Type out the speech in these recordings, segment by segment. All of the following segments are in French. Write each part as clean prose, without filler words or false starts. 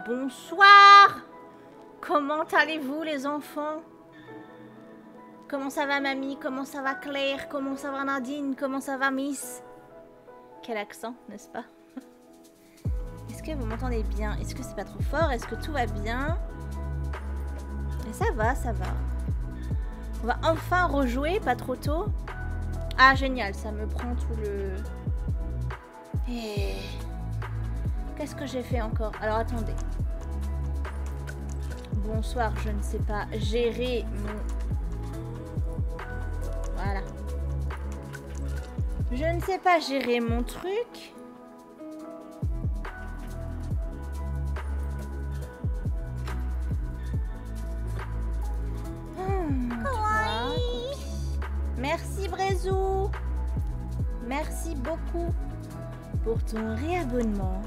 Bonsoir. Comment allez-vous les enfants? Comment ça va mamie? Comment ça va Claire? Comment ça va Nadine? Comment ça va Miss? Quel accent, n'est-ce pas? Est-ce que vous m'entendez bien? Est-ce que c'est pas trop fort? Est-ce que tout va bien? Et ça va, ça va. On va enfin rejouer, pas trop tôt. Ah génial, ça me prend tout le... Et... Qu'est-ce que j'ai fait encore? Alors attendez. Bonsoir, je ne sais pas gérer mon... Voilà. Je ne sais pas gérer mon truc. Merci Brezou. Merci beaucoup pour ton réabonnement.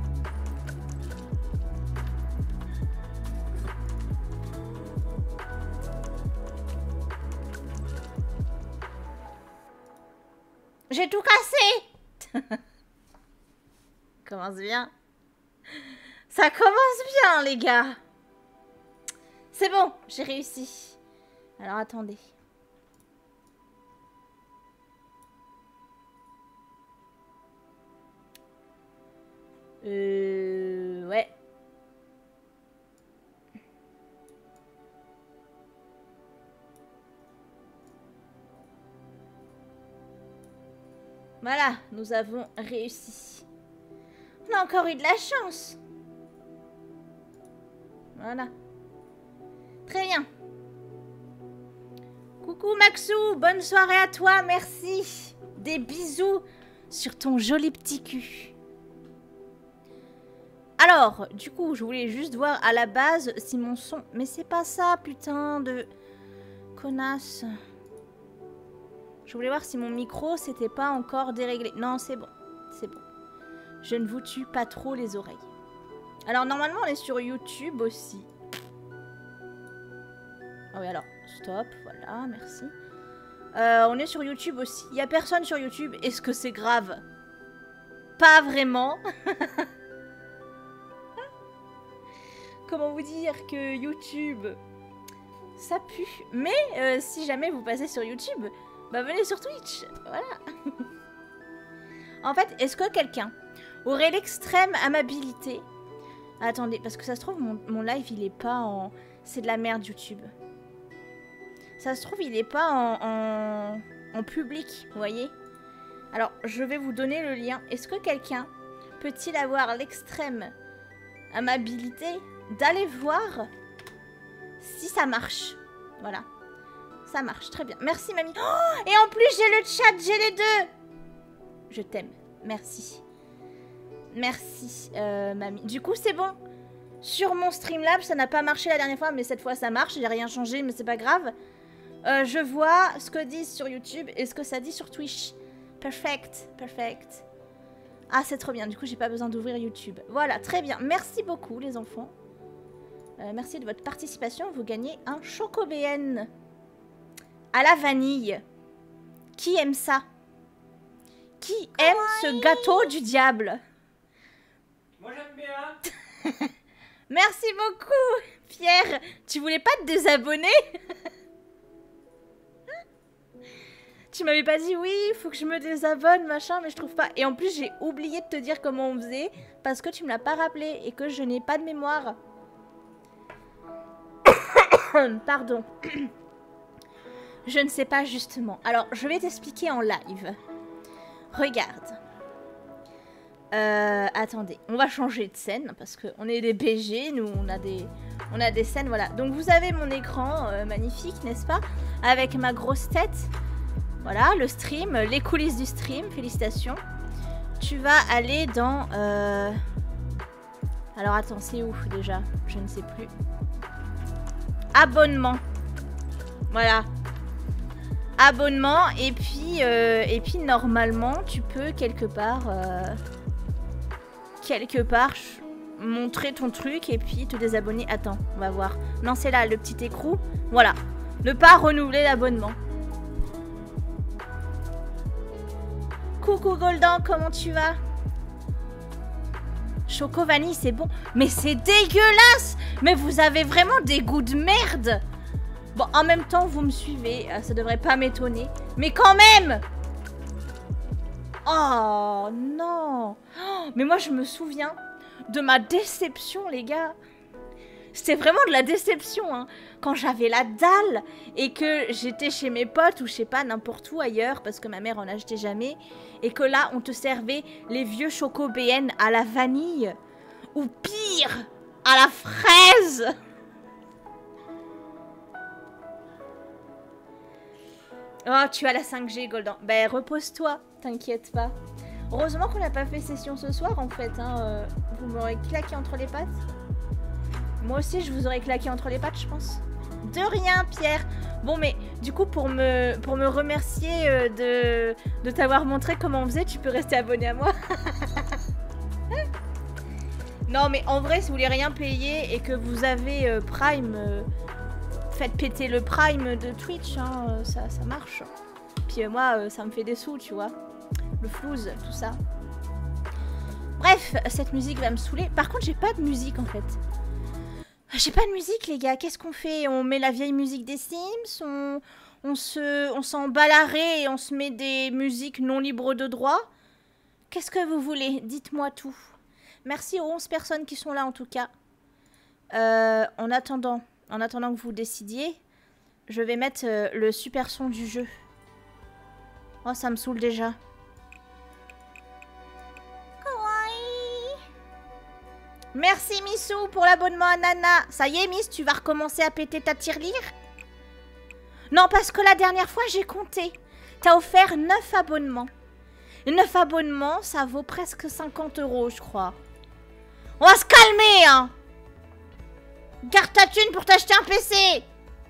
J'ai tout cassé. Commence bien. Ça commence bien les gars. C'est bon, j'ai réussi. Alors attendez. Ouais. Voilà, nous avons réussi. On a encore eu de la chance. Voilà. Très bien. Coucou Maxou, bonne soirée à toi, merci. Des bisous sur ton joli petit cul. Alors, du coup, je voulais juste voir à la base si mon son... Mais c'est pas ça, putain de... Connasse. Je voulais voir si mon micro, c'était pas encore déréglé. Non, c'est bon. C'est bon. Je ne vous tue pas trop les oreilles. Alors, normalement, on est sur YouTube aussi. Ah oui, alors, stop. Voilà, merci. On est sur YouTube aussi. Il n'y a personne sur YouTube. Est-ce que c'est grave? Pas vraiment. Comment vous dire que YouTube, ça pue. Mais si jamais vous passez sur YouTube, bah venez sur Twitch. Voilà. En fait, est-ce que quelqu'un aurait l'extrême amabilité? Attendez, parce que ça se trouve, mon live, il est pas en... C'est de la merde, YouTube. Ça se trouve, il est pas en public, vous voyez? Alors, je vais vous donner le lien. Est-ce que quelqu'un peut-il avoir l'extrême amabilité d'aller voir si ça marche? Voilà. Ça marche, très bien. Merci, mamie. Oh, et en plus, j'ai le chat, j'ai les deux. Je t'aime. Merci. Merci, mamie. Du coup, c'est bon. Sur mon Streamlabs, ça n'a pas marché la dernière fois, mais cette fois, ça marche. J'ai rien changé, mais c'est pas grave. Je vois ce que disent sur YouTube et ce que ça dit sur Twitch. Perfect, perfect. Ah, c'est trop bien. Du coup, j'ai pas besoin d'ouvrir YouTube. Voilà, très bien. Merci beaucoup, les enfants. Merci de votre participation. Vous gagnez un Chocobéen à la vanille. Qui aime ça? Qui aime ce gâteau du diable? Moi, j'aime bien. Merci beaucoup, Pierre. Tu voulais pas te désabonner? Tu m'avais pas dit oui, il faut que je me désabonne, machin, mais je trouve pas. Et en plus, j'ai oublié de te dire comment on faisait parce que tu me l'as pas rappelé et que je n'ai pas de mémoire. Pardon. Je ne sais pas justement. Alors, je vais t'expliquer en live. Regarde. Attendez, on va changer de scène parce qu'on est des BG, nous on a des scènes, voilà. Donc vous avez mon écran magnifique, n'est-ce pas? Avec ma grosse tête. Voilà, le stream, les coulisses du stream, félicitations. Tu vas aller dans... Alors attends, c'est où déjà? Je ne sais plus. Abonnement. Voilà. Abonnement, et puis normalement, tu peux quelque part montrer ton truc et puis te désabonner. Attends, on va voir. Non, c'est là, le petit écrou. Voilà. Ne pas renouveler l'abonnement. Coucou Goldan, comment tu vas? Choco vanille, c'est bon. Mais c'est dégueulasse. Mais vous avez vraiment des goûts de merde. Bon, en même temps, vous me suivez. Ça devrait pas m'étonner. Mais quand même. Oh non. Oh, mais moi, je me souviens de ma déception, les gars. C'était vraiment de la déception, hein. Quand j'avais la dalle et que j'étais chez mes potes ou je sais pas, n'importe où ailleurs, parce que ma mère en achetait jamais, et que là, on te servait les vieux Choco BN à la vanille, ou pire, à la fraise. Oh, tu as la 5G, Golden. Ben, repose-toi, t'inquiète pas. Heureusement qu'on n'a pas fait session ce soir, en fait, hein. Vous m'aurez claqué entre les pattes. Moi aussi, je vous aurais claqué entre les pattes, je pense. De rien, Pierre. Bon, mais du coup, pour me remercier de t'avoir montré comment on faisait, tu peux rester abonné à moi. Non, mais en vrai, si vous voulez rien payer et que vous avez Prime, faites péter le Prime de Twitch, hein, ça marche. Puis moi, ça me fait des sous, tu vois. Le flouze, tout ça. Bref, cette musique va me saouler. Par contre, j'ai pas de musique, en fait. J'ai pas de musique, les gars. Qu'est-ce qu'on fait? On met la vieille musique des Sims, on s'en bat l'arrêt et on se met des musiques non libres de droit. Qu'est-ce que vous voulez? Dites-moi tout. Merci aux 11 personnes qui sont là, en tout cas. En attendant que vous décidiez, je vais mettre le super son du jeu. Oh, ça me saoule déjà. Merci Missou pour l'abonnement à Nana. Ça y est Miss, tu vas recommencer à péter ta tirelire? Non, parce que la dernière fois j'ai compté. T'as offert 9 abonnements. 9 abonnements, ça vaut presque 50 €, je crois. On va se calmer, hein. Garde ta thune pour t'acheter un PC.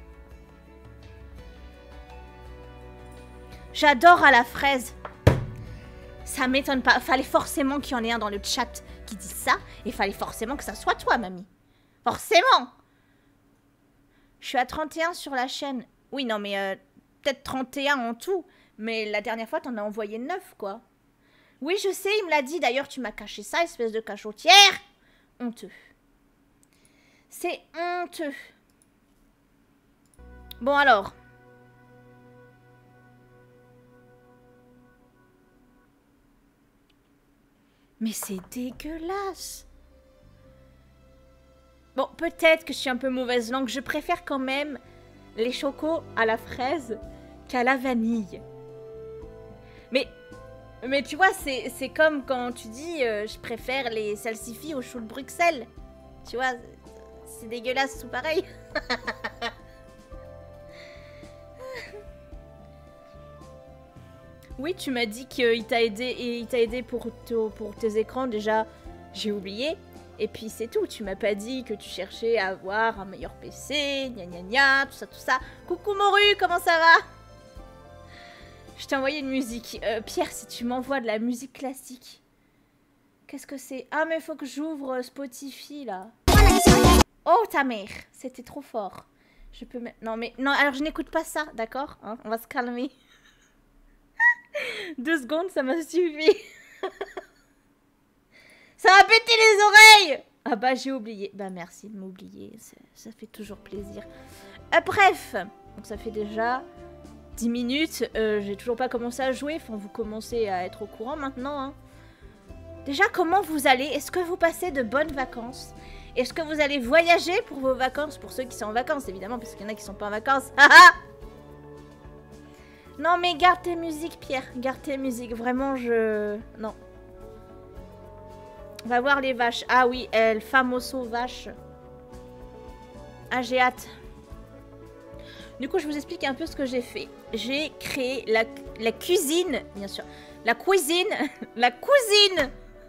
J'adore à la fraise. Ça m'étonne pas. Fallait forcément qu'il y en ait un dans le chat qui dise ça. Et fallait forcément que ça soit toi, mamie. Forcément. Je suis à 31 sur la chaîne. Oui, non, mais peut-être 31 en tout. Mais la dernière fois, t'en as envoyé 9, quoi. Oui, je sais, il me l'a dit. D'ailleurs, tu m'as caché ça, espèce de cachotière. Honteux. C'est honteux. Bon, alors. Mais c'est dégueulasse. Bon, peut-être que je suis un peu mauvaise langue. Je préfère quand même les chocos à la fraise qu'à la vanille. Mais tu vois, c'est comme quand tu dis je préfère les salsifis au chou de Bruxelles. Tu vois, c'est dégueulasse, tout pareil. Oui, tu m'as dit qu'il t'a aidé pour tes écrans. Déjà, j'ai oublié. Et puis c'est tout. Tu m'as pas dit que tu cherchais à avoir un meilleur PC, gna gna gna, tout ça. Coucou Moru, comment ça va? Je t'ai envoyé une musique. Pierre, si tu m'envoies de la musique classique. Qu'est-ce que c'est? Ah, mais faut que j'ouvre Spotify, là. Oh, ta mère. C'était trop fort. Je peux mettre... Non, mais... Non, alors je n'écoute pas ça, d'accord, hein? On va se calmer. 2 secondes, ça m'a suffi. Ça m'a pété les oreilles. Ah bah, j'ai oublié. Bah, merci de m'oublier. Ça fait toujours plaisir. Bref. Donc, ça fait déjà 10 minutes. J'ai toujours pas commencé à jouer. Enfin, vous commencez à être au courant maintenant, hein. Déjà, comment vous allez? Est-ce que vous passez de bonnes vacances? Est-ce que vous allez voyager pour vos vacances? Pour ceux qui sont en vacances, évidemment, parce qu'il y en a qui sont pas en vacances. Non, mais garde tes musiques, Pierre. Garde tes musiques. Vraiment, non. On va voir les vaches. Ah oui, el famoso vache. Ah, j'ai hâte. Du coup, je vous explique un peu ce que j'ai fait. J'ai créé la cuisine, bien sûr. La cuisine. La cousine.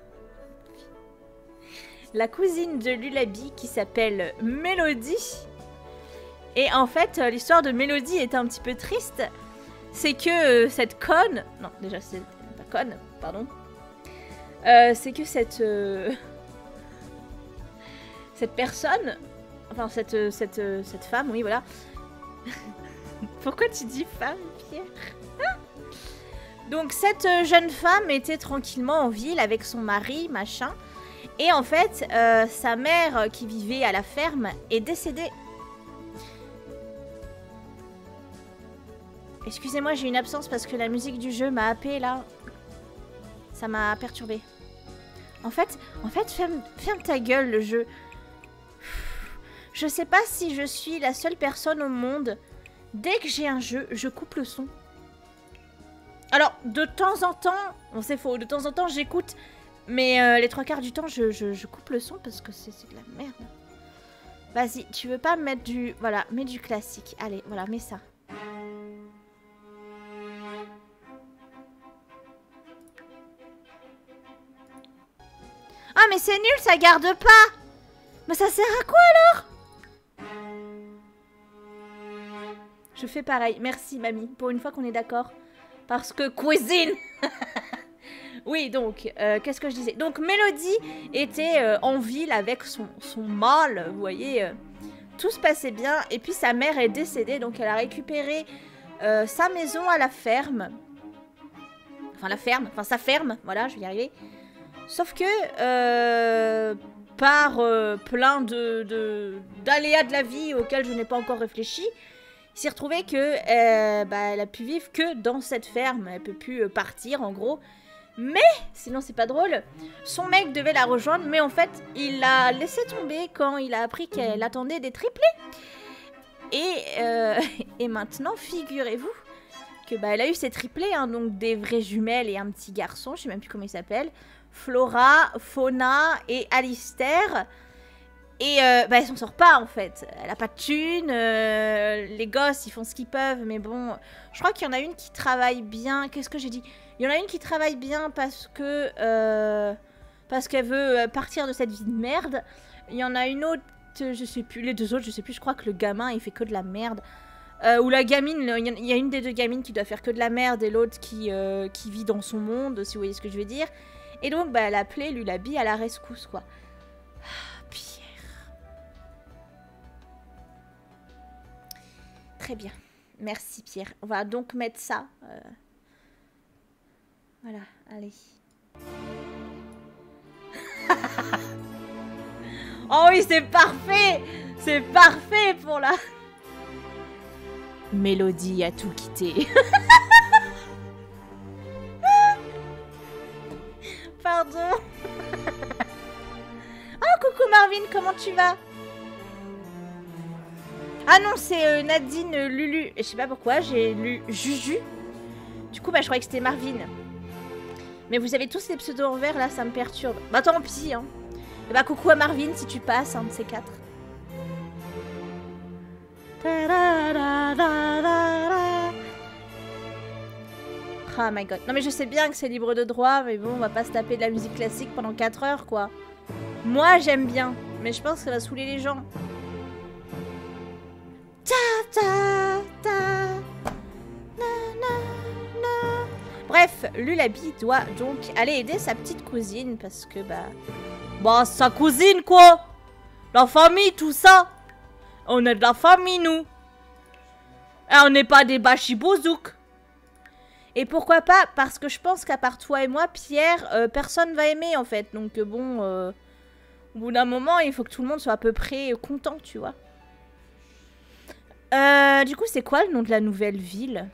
La cousine de Lulabi qui s'appelle Mélodie. Et en fait, l'histoire de Mélodie est un petit peu triste. C'est que cette conne... Non, déjà, c'est pas conne, pardon. C'est que cette personne... Enfin, cette femme, oui, voilà. Pourquoi tu dis femme, Pierre? Donc, cette jeune femme était tranquillement en ville avec son mari, machin. Et en fait, sa mère qui vivait à la ferme est décédée. Excusez-moi, j'ai une absence parce que la musique du jeu m'a happé là. Ça m'a perturbée. En fait, ferme ta gueule le jeu. Je sais pas si je suis la seule personne au monde. Dès que j'ai un jeu, je coupe le son. Alors, de temps en temps, bon c'est faux, de temps en temps j'écoute, mais les 3/4 du temps je coupe le son parce que c'est de la merde. Vas-y, tu veux pas mettre du... Voilà, mets du classique. Allez, voilà, mets ça. Ah mais c'est nul, ça garde pas. Mais ça sert à quoi alors? Je fais pareil. Merci, mamie. Pour une fois qu'on est d'accord. Parce que cuisine. Oui, donc, qu'est-ce que je disais? Donc, Mélodie était en ville avec son mâle. Vous voyez, tout se passait bien. Et puis, sa mère est décédée. Donc, elle a récupéré sa maison à la ferme. Enfin, la ferme. Enfin, sa ferme. Voilà, je vais y arriver. Sauf que, par plein d'aléas de la vie auxquels je n'ai pas encore réfléchi, il s'est retrouvé que elle a pu vivre que dans cette ferme. Elle peut plus partir en gros. Mais, sinon c'est pas drôle, son mec devait la rejoindre, mais en fait il l'a laissé tomber quand il a appris qu'elle attendait des triplés. Et maintenant, figurez-vous que elle a eu ses triplés, hein, donc des vraies jumelles et un petit garçon, je sais même plus comment il s'appelle, Flora, Fauna et Alistair. Et elle s'en sort pas en fait, elle a pas de thunes, les gosses ils font ce qu'ils peuvent, mais bon, je crois qu'il y en a une qui travaille bien, qu'est-ce que j'ai dit? Il y en a une qui travaille bien parce que parce qu'elle veut partir de cette vie de merde, il y en a une autre, je sais plus, les deux autres je sais plus, je crois que le gamin il fait que de la merde, ou la gamine, il y a une des deux gamines qui doit faire que de la merde et l'autre qui vit dans son monde, si vous voyez ce que je veux dire, et donc elle a appelé Lullaby à la rescousse quoi. Très bien. Merci Pierre. On va donc mettre ça. Voilà, allez. Oh oui, c'est parfait. C'est parfait pour la... Mélodie a tout quitté. Pardon. Oh, coucou Marvin, comment tu vas? Ah non, c'est Nadine Lulu. Je sais pas pourquoi, j'ai lu Juju. Du coup, je croyais que c'était Marvin. Mais vous avez tous les pseudos en vert, là, ça me perturbe. Bah tant pis, hein. Et coucou à Marvin si tu passes, un de ces quatre. Oh my god. Non mais je sais bien que c'est libre de droit, mais bon, on va pas se taper de la musique classique pendant 4 heures, quoi. Moi, j'aime bien, mais je pense que ça va saouler les gens. Ta, ta, ta, na, na, na. Bref, Lullaby doit donc aller aider sa petite cousine parce que bah sa cousine quoi, la famille tout ça, on est de la famille nous, et on n'est pas des bachibouzouk. Et pourquoi pas, parce que je pense qu'à part toi et moi Pierre, personne va aimer en fait, donc bon, au bout d'un moment il faut que tout le monde soit à peu près content, tu vois. Du coup, c'est quoi le nom de la nouvelle ville?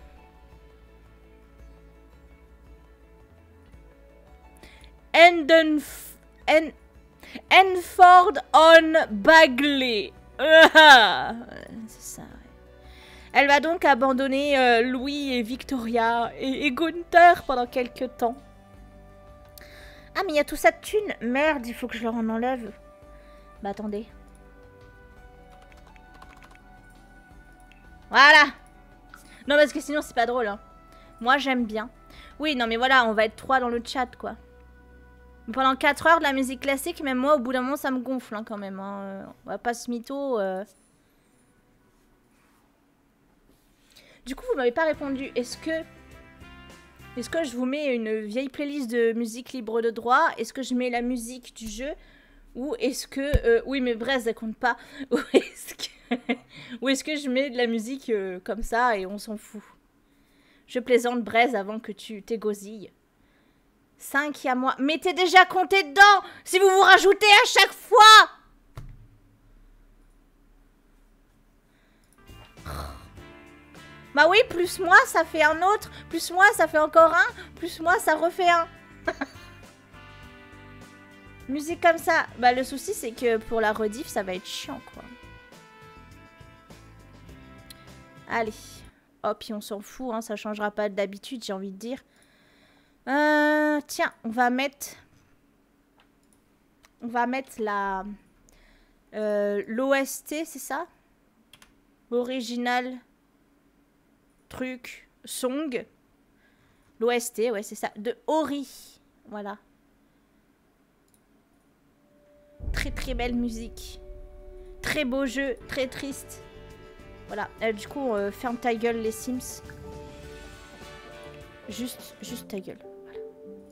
Enford-on-Bagley. C'est ça, ouais. Elle va donc abandonner Louis et Victoria et Gunther pendant quelques temps. Ah, mais il y a tout ça de thunes. Merde, il faut que je leur en enlève. Bah, attendez. Voilà. Non, parce que sinon, c'est pas drôle, hein. Moi, j'aime bien. Oui, non, mais voilà, on va être 3 dans le chat, quoi. Pendant 4 heures de la musique classique, même moi, au bout d'un moment, ça me gonfle, hein, quand même. Hein. On va pas se mytho. Du coup, vous m'avez pas répondu. Est-ce que je vous mets une vieille playlist de musique libre de droit? Est-ce que je mets la musique du jeu? Ou est-ce que... oui, mais Brest, ça compte pas. Ou est-ce que je mets de la musique comme ça et on s'en fout? Je plaisante, Braise, avant que tu t'égosilles. 5, il y a moi. Mais t'es déjà compté dedans si vous vous rajoutez à chaque fois. Bah oui, plus moi, ça fait un autre. Plus moi, ça fait encore un. Plus moi, ça refait un. Musique comme ça. Bah le souci, c'est que pour la rediff, ça va être chiant, quoi. Allez. Hop, puis on s'en fout, hein, ça changera pas d'habitude, j'ai envie de dire. Tiens, on va mettre la... l'OST, c'est ça? Original... truc... song. L'OST, ouais, c'est ça. De Ori. Voilà. Très très belle musique. Très beau jeu, très triste. Voilà, du coup, ferme ta gueule les Sims. Juste ta gueule. Voilà.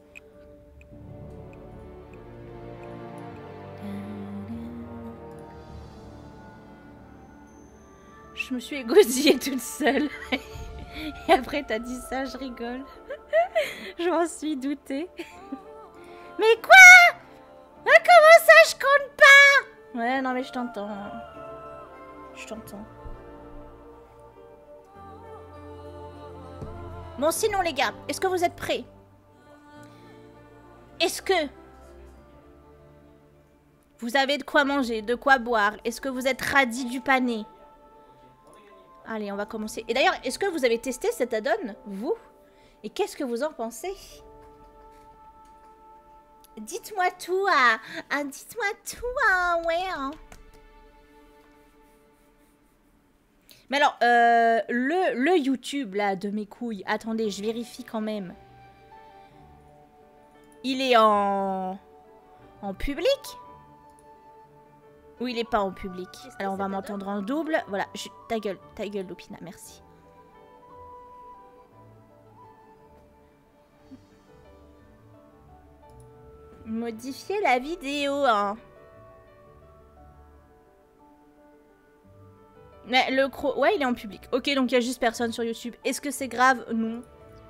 Je me suis égoutillée toute seule. Et après, t'as dit ça, je rigole. Je m'en suis doutée. Mais quoi? Comment ça, je compte pas? Ouais, non, mais je t'entends. Je t'entends. Bon, sinon, les gars, est-ce que vous êtes prêts? Est-ce que vous avez de quoi manger, de quoi boire? Est-ce que vous êtes radis du panier? Allez, on va commencer. Et d'ailleurs, est-ce que vous avez testé cet add-on, vous? Et qu'est-ce que vous en pensez? Dites-moi tout, dites-moi tout, ouais, hein. Mais alors, le YouTube, là, de mes couilles, attendez, je vérifie quand même. Il est en public? Ou il est pas en public? Alors, on va m'entendre en double. Voilà, ta gueule, Lupina, merci. Modifier la vidéo, hein. Mais le croc... Ouais, il est en public. Ok, donc il y a juste personne sur YouTube. Est-ce que c'est grave? Non.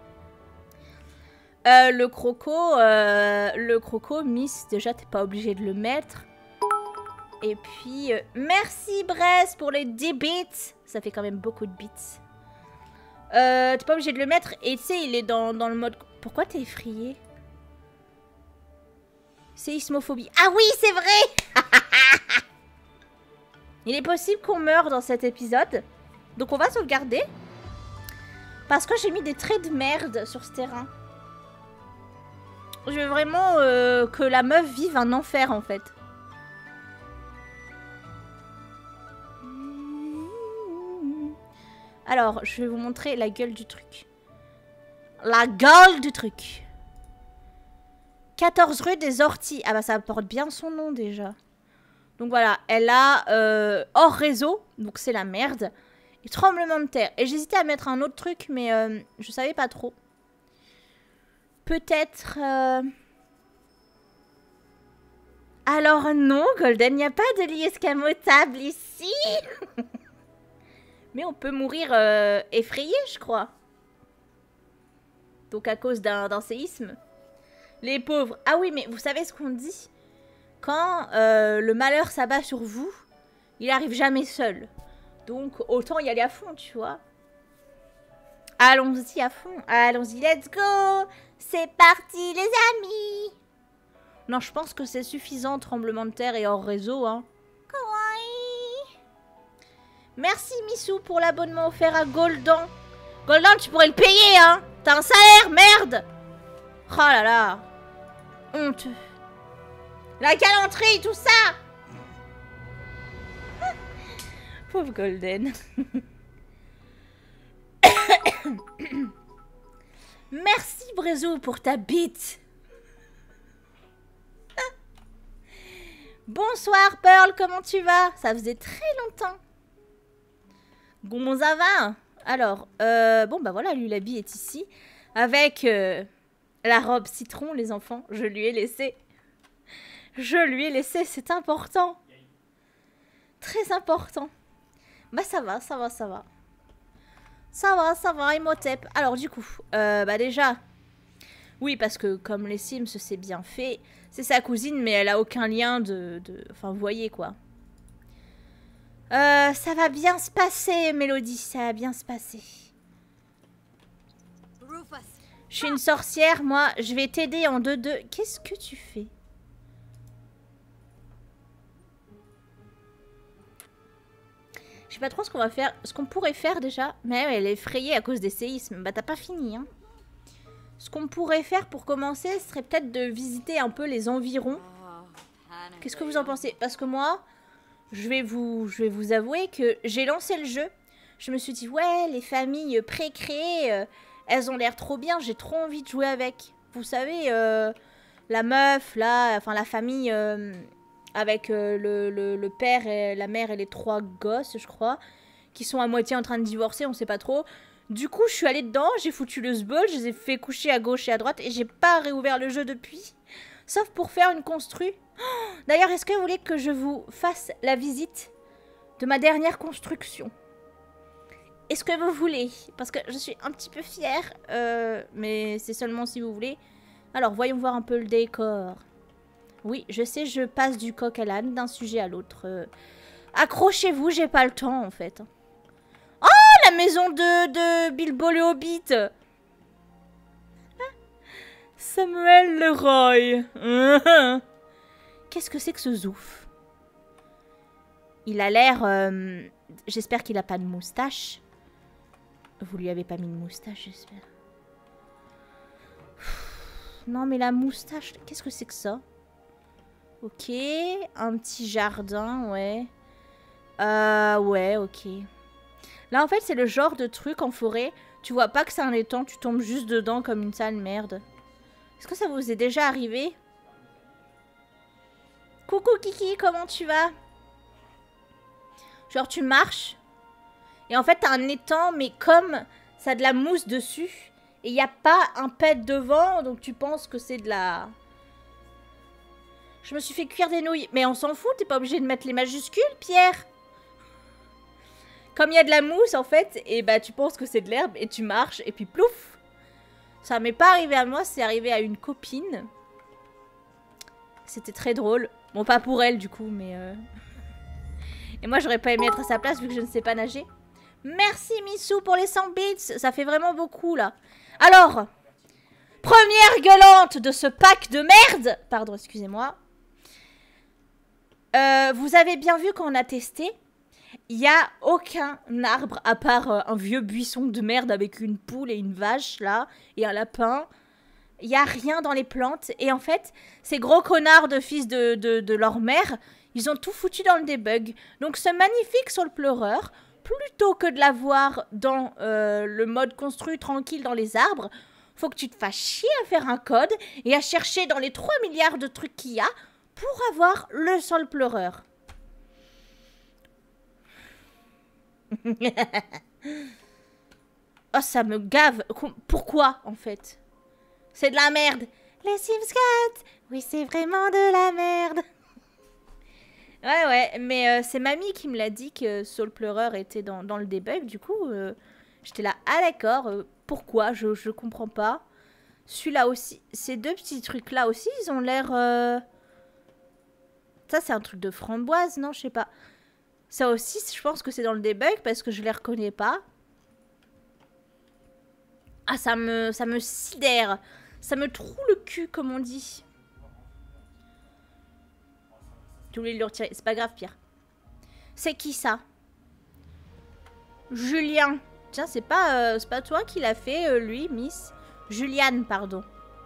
Le croco, Miss, déjà, t'es pas obligé de le mettre. Et puis, merci Bress pour les 10 bits. Ça fait quand même beaucoup de bits. T'es pas obligé de le mettre. Et tu sais, il est dans le mode... Pourquoi t'es effrayé? Séismophobie. Ah oui, c'est vrai. Il est possible qu'on meure dans cet épisode. Donc on va sauvegarder. Parce que j'ai mis des traits de merde sur ce terrain. Je veux vraiment que la meuf vive un enfer en fait. Alors, je vais vous montrer la gueule du truc. La gueule du truc. 14 rue des Orties. Ah bah ça porte bien son nom déjà. Donc voilà, elle a hors réseau, donc c'est la merde. Et tremblement de terre. Et j'hésitais à mettre un autre truc, mais je savais pas trop. Peut-être... Alors non, Golden, il n'y a pas de lit escamotable ici. Mais on peut mourir effrayé, je crois. Donc à cause d'un séisme. Les pauvres. Ah oui, mais vous savez ce qu'on dit? Quand le malheur s'abat sur vous, il arrive jamais seul. Donc autant y aller à fond, tu vois. Allons-y à fond. Allons-y, let's go. C'est parti, les amis. Non, je pense que c'est suffisant, tremblement de terre et hors réseau, hein. Kawaii. Merci, Missou, pour l'abonnement offert à Golden. Golden, tu pourrais le payer, hein. T'as un salaire, merde. Oh là là. Honteux. La galanterie, tout ça. Pauvre Golden. Merci Brezou pour ta bite. Bonsoir Pearl, comment tu vas? Ça faisait très longtemps. Comment ça va? Alors, bon bah voilà, Lulabi est ici. Avec la robe citron, les enfants. Je lui ai laissé. C'est important. Très important. Bah ça va, ça va, ça va. Ça va, Imhotep. Alors du coup, bah déjà, Oui, parce que comme les Sims, c'est bien fait. C'est sa cousine, mais elle a aucun lien de... Enfin, vous voyez, quoi. Ça va bien se passer, Mélodie. Ça va bien se passer. Je suis une sorcière, moi. Je vais t'aider en 2-2. Qu'est-ce que tu fais? Je sais pas trop ce qu'on va faire. Ce qu'on pourrait faire, déjà. Mais elle est effrayée à cause des séismes. Bah, t'as pas fini, hein. Ce qu'on pourrait faire pour commencer, ce serait peut-être de visiter un peu les environs. Qu'est-ce que vous en pensez? Parce que moi, je vais vous avouer que j'ai lancé le jeu. Je me suis dit, ouais, les familles pré-créées, elles ont l'air trop bien. J'ai trop envie de jouer avec. Vous savez, la meuf, là, enfin la famille avec le père, et la mère et les 3 gosses, je crois, qui sont à moitié en train de divorcer, on sait pas trop. Du coup, je suis allée dedans, j'ai foutu le sbul, je les ai fait coucher à gauche et à droite et j'ai pas réouvert le jeu depuis. Sauf pour faire une constru. Oh, d'ailleurs, est-ce que vous voulez que je vous fasse la visite de ma dernière construction? Est-ce que vous voulez? Parce que je suis un petit peu fière, mais c'est seulement si vous voulez. Alors, voyons voir un peu le décor. Oui, je sais, je passe du coq à l'âne, d'un sujet à l'autre. Accrochez-vous, j'ai pas le temps, en fait. La maison de Bilbo le Hobbit. Samuel Leroy. Qu'est-ce que c'est que ce zouf? Il a l'air... J'espère qu'il a pas de moustache. Vous lui avez pas mis de moustache, j'espère. Non, mais la moustache... Qu'est-ce que c'est que ça? Ok. Un petit jardin, ouais. Ouais, ok. Là, en fait, c'est le genre de truc en forêt. Tu vois pas que c'est un étang, tu tombes juste dedans comme une sale merde. Est-ce que ça vous est déjà arrivé? Coucou Kiki, comment tu vas? Genre, tu marches. Et en fait, t'as un étang, mais comme ça a de la mousse dessus. Et il n'y a pas un pet devant, donc tu penses que c'est de la... Je me suis fait cuire des nouilles. Mais on s'en fout, t'es pas obligé de mettre les majuscules, Pierre. Comme il y a de la mousse, en fait, et bah tu penses que c'est de l'herbe, et tu marches, et puis plouf. Ça m'est pas arrivé à moi, c'est arrivé à une copine. C'était très drôle. Bon, pas pour elle, du coup, mais... Et moi, j'aurais pas aimé être à sa place, vu que je ne sais pas nager. Merci, Missou, pour les 100 bits. Ça fait vraiment beaucoup, là. Alors, première gueulante de ce pack de merde. Pardon, excusez-moi. Vous avez bien vu quand on a testé, il n'y a aucun arbre à part un vieux buisson de merde avec une poule et une vache, là, et un lapin. Il n'y a rien dans les plantes. Et en fait, ces gros connards de fils de leur mère, ils ont tout foutu dans le debug. Donc ce magnifique Saule Pleureur, plutôt que de l'avoir dans le mode construit tranquille dans les arbres, faut que tu te fasses chier à faire un code et à chercher dans les 3 milliards de trucs qu'il y a pour avoir le Saule Pleureur. Oh, ça me gave. Pourquoi, en fait? C'est de la merde. Les Sims 4. Oui, c'est vraiment de la merde. Ouais, mais c'est mamie qui me l'a dit que Saule Pleureur était dans le debug. Du coup, j'étais là, ah d'accord, pourquoi? Je comprends pas. Celui-là aussi, ces deux petits trucs-là aussi, ils ont l'air... Ça, c'est un truc de framboise, non? Je sais pas. Ça aussi, je pense que c'est dans le debug parce que je les reconnais pas. Ah, ça me sidère. Ça me troue le cul, comme on dit. Tu voulais le retirer. C'est pas grave, Pierre. C'est qui, ça? Julien. Tiens, c'est pas toi qui l'a fait, lui, Miss. Juliane, pardon.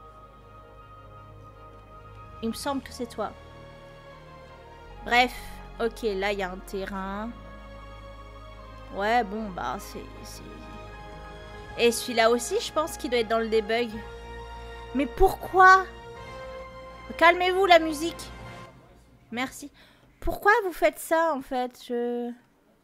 Il me semble que c'est toi. Bref. Ok, là, il y a un terrain. Ouais, bon, bah, c'est... Et celui-là aussi, je pense qu'il doit être dans le debug. Mais pourquoi? Calmez-vous, la musique. Merci. Pourquoi vous faites ça, en fait? Les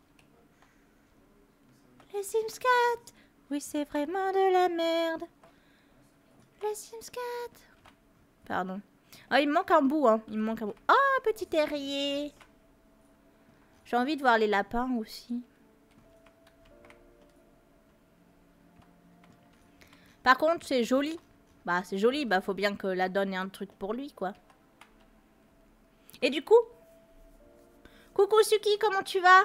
Sims 4. Oui, c'est vraiment de la merde. Les Sims 4. Pardon. Oh, il me manque un bout, hein. Il me manque un bout. Oh, petit terrier. J'ai envie de voir les lapins aussi. Par contre, c'est joli. Bah, c'est joli. Bah, faut bien que la donne ait un truc pour lui, quoi. Et du coup... Coucou Suki, comment tu vas?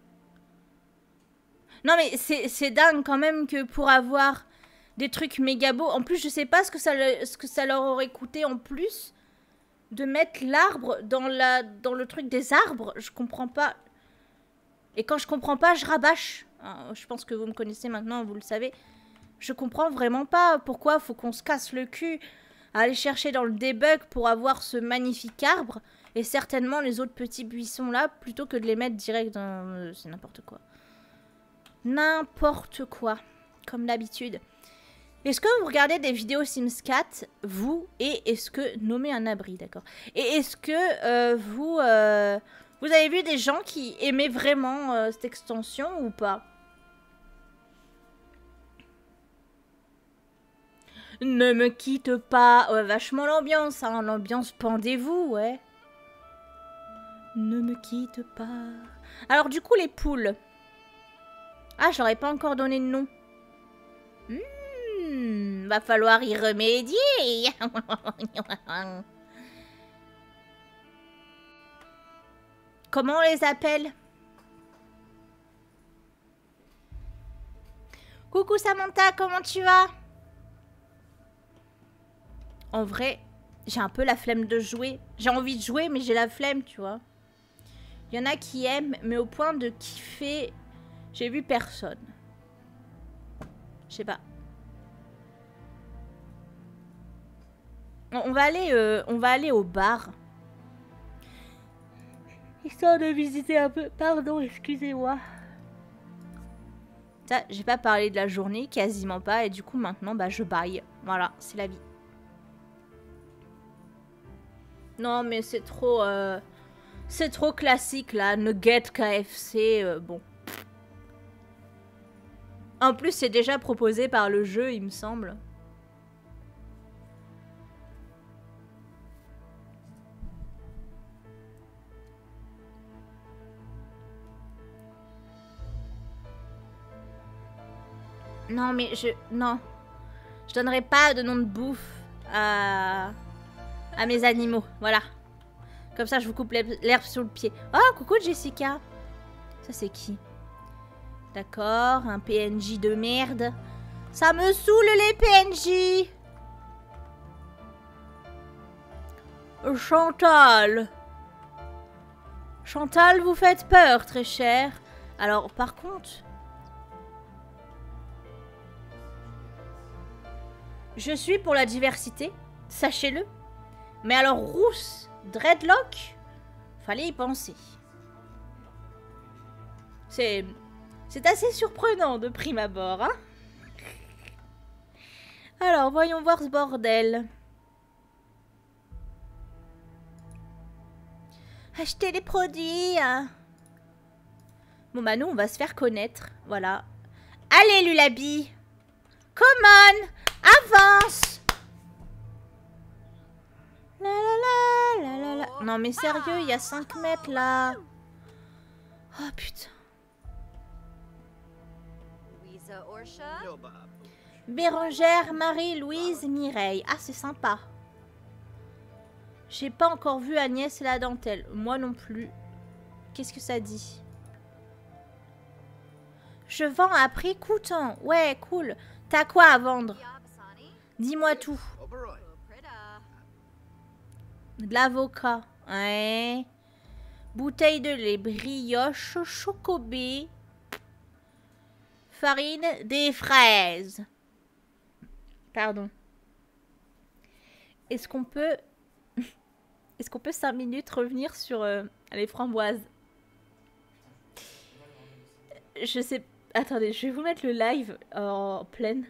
Non, mais c'est dingue quand même que pour avoir des trucs méga beaux... En plus, je sais pas ce que ça leur aurait coûté en plus de mettre l'arbre dans le truc des arbres. Je comprends pas. Et quand je comprends pas, je rabâche. Je pense que vous me connaissez maintenant, vous le savez. Je comprends vraiment pas pourquoi faut qu'on se casse le cul à aller chercher dans le debug pour avoir ce magnifique arbre et certainement les autres petits buissons là plutôt que de les mettre direct dans... c'est n'importe quoi. N'importe quoi. Comme d'habitude. Est-ce que vous regardez des vidéos Sims 4, vous, et est-ce que... Nommer un abri, d'accord. Et est-ce que vous avez vu des gens qui aimaient vraiment cette extension ou pas? Ne me quitte pas. Ouais, vachement l'ambiance, hein. L'ambiance pendez-vous, ouais. Ne me quitte pas. Alors du coup, les poules. Ah, je leur ai pas encore donné de nom. Va falloir y remédier. Comment on les appelle? Coucou Samantha, comment tu vas? En vrai, j'ai un peu la flemme de jouer. J'ai envie de jouer, mais j'ai la flemme, tu vois. Il y en a qui aiment, mais au point de kiffer, j'ai vu personne. Je sais pas. On va aller au bar. Histoire de visiter un peu. Pardon, excusez-moi. Ça, j'ai pas parlé de la journée, quasiment pas. Et du coup, maintenant, bah, je baille. Voilà, c'est la vie. Non, mais c'est trop classique, là. Nugget, KFC, bon. En plus, c'est déjà proposé par le jeu, il me semble. Non, mais non. Je donnerai pas de nom de bouffe à mes animaux. Voilà. Comme ça, je vous coupe l'herbe sur le pied. Oh, coucou Jessica. Ça, c'est qui? D'accord, un PNJ de merde. Ça me saoule les PNJ. Chantal. Chantal, vous faites peur, très cher. Alors, par contre... Je suis pour la diversité, sachez-le. Mais alors, rousse, dreadlock, fallait y penser. C'est assez surprenant de prime abord, hein. Alors, voyons voir ce bordel. Acheter les produits. Hein. Bon, bah nous, on va se faire connaître. Voilà. Allez, Lulabi. Come on. Avance. La la la la la la. Non, mais sérieux, il y a 5 mètres, là. Oh, putain. Bérangère, Marie, Louise, Mireille. Ah, c'est sympa. J'ai pas encore vu Agnès et la dentelle. Moi non plus. Qu'est-ce que ça dit? Je vends à prix coûtant. Ouais, cool. T'as quoi à vendre? Dis-moi tout. De l'avocat. Ouais. Bouteille de lait, brioche, chocobé. Farine, des fraises. Pardon. Est-ce qu'on peut 5 minutes revenir sur les framboises? Je sais... Attendez, je vais vous mettre le live en pleine.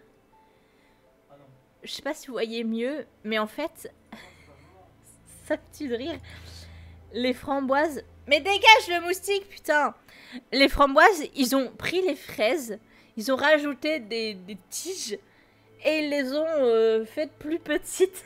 Je sais pas si vous voyez mieux, mais en fait... ça me tue de rire. Les framboises... Mais dégage le moustique, putain! Les framboises, ils ont pris les fraises, ils ont rajouté des tiges, et ils les ont faites plus petites.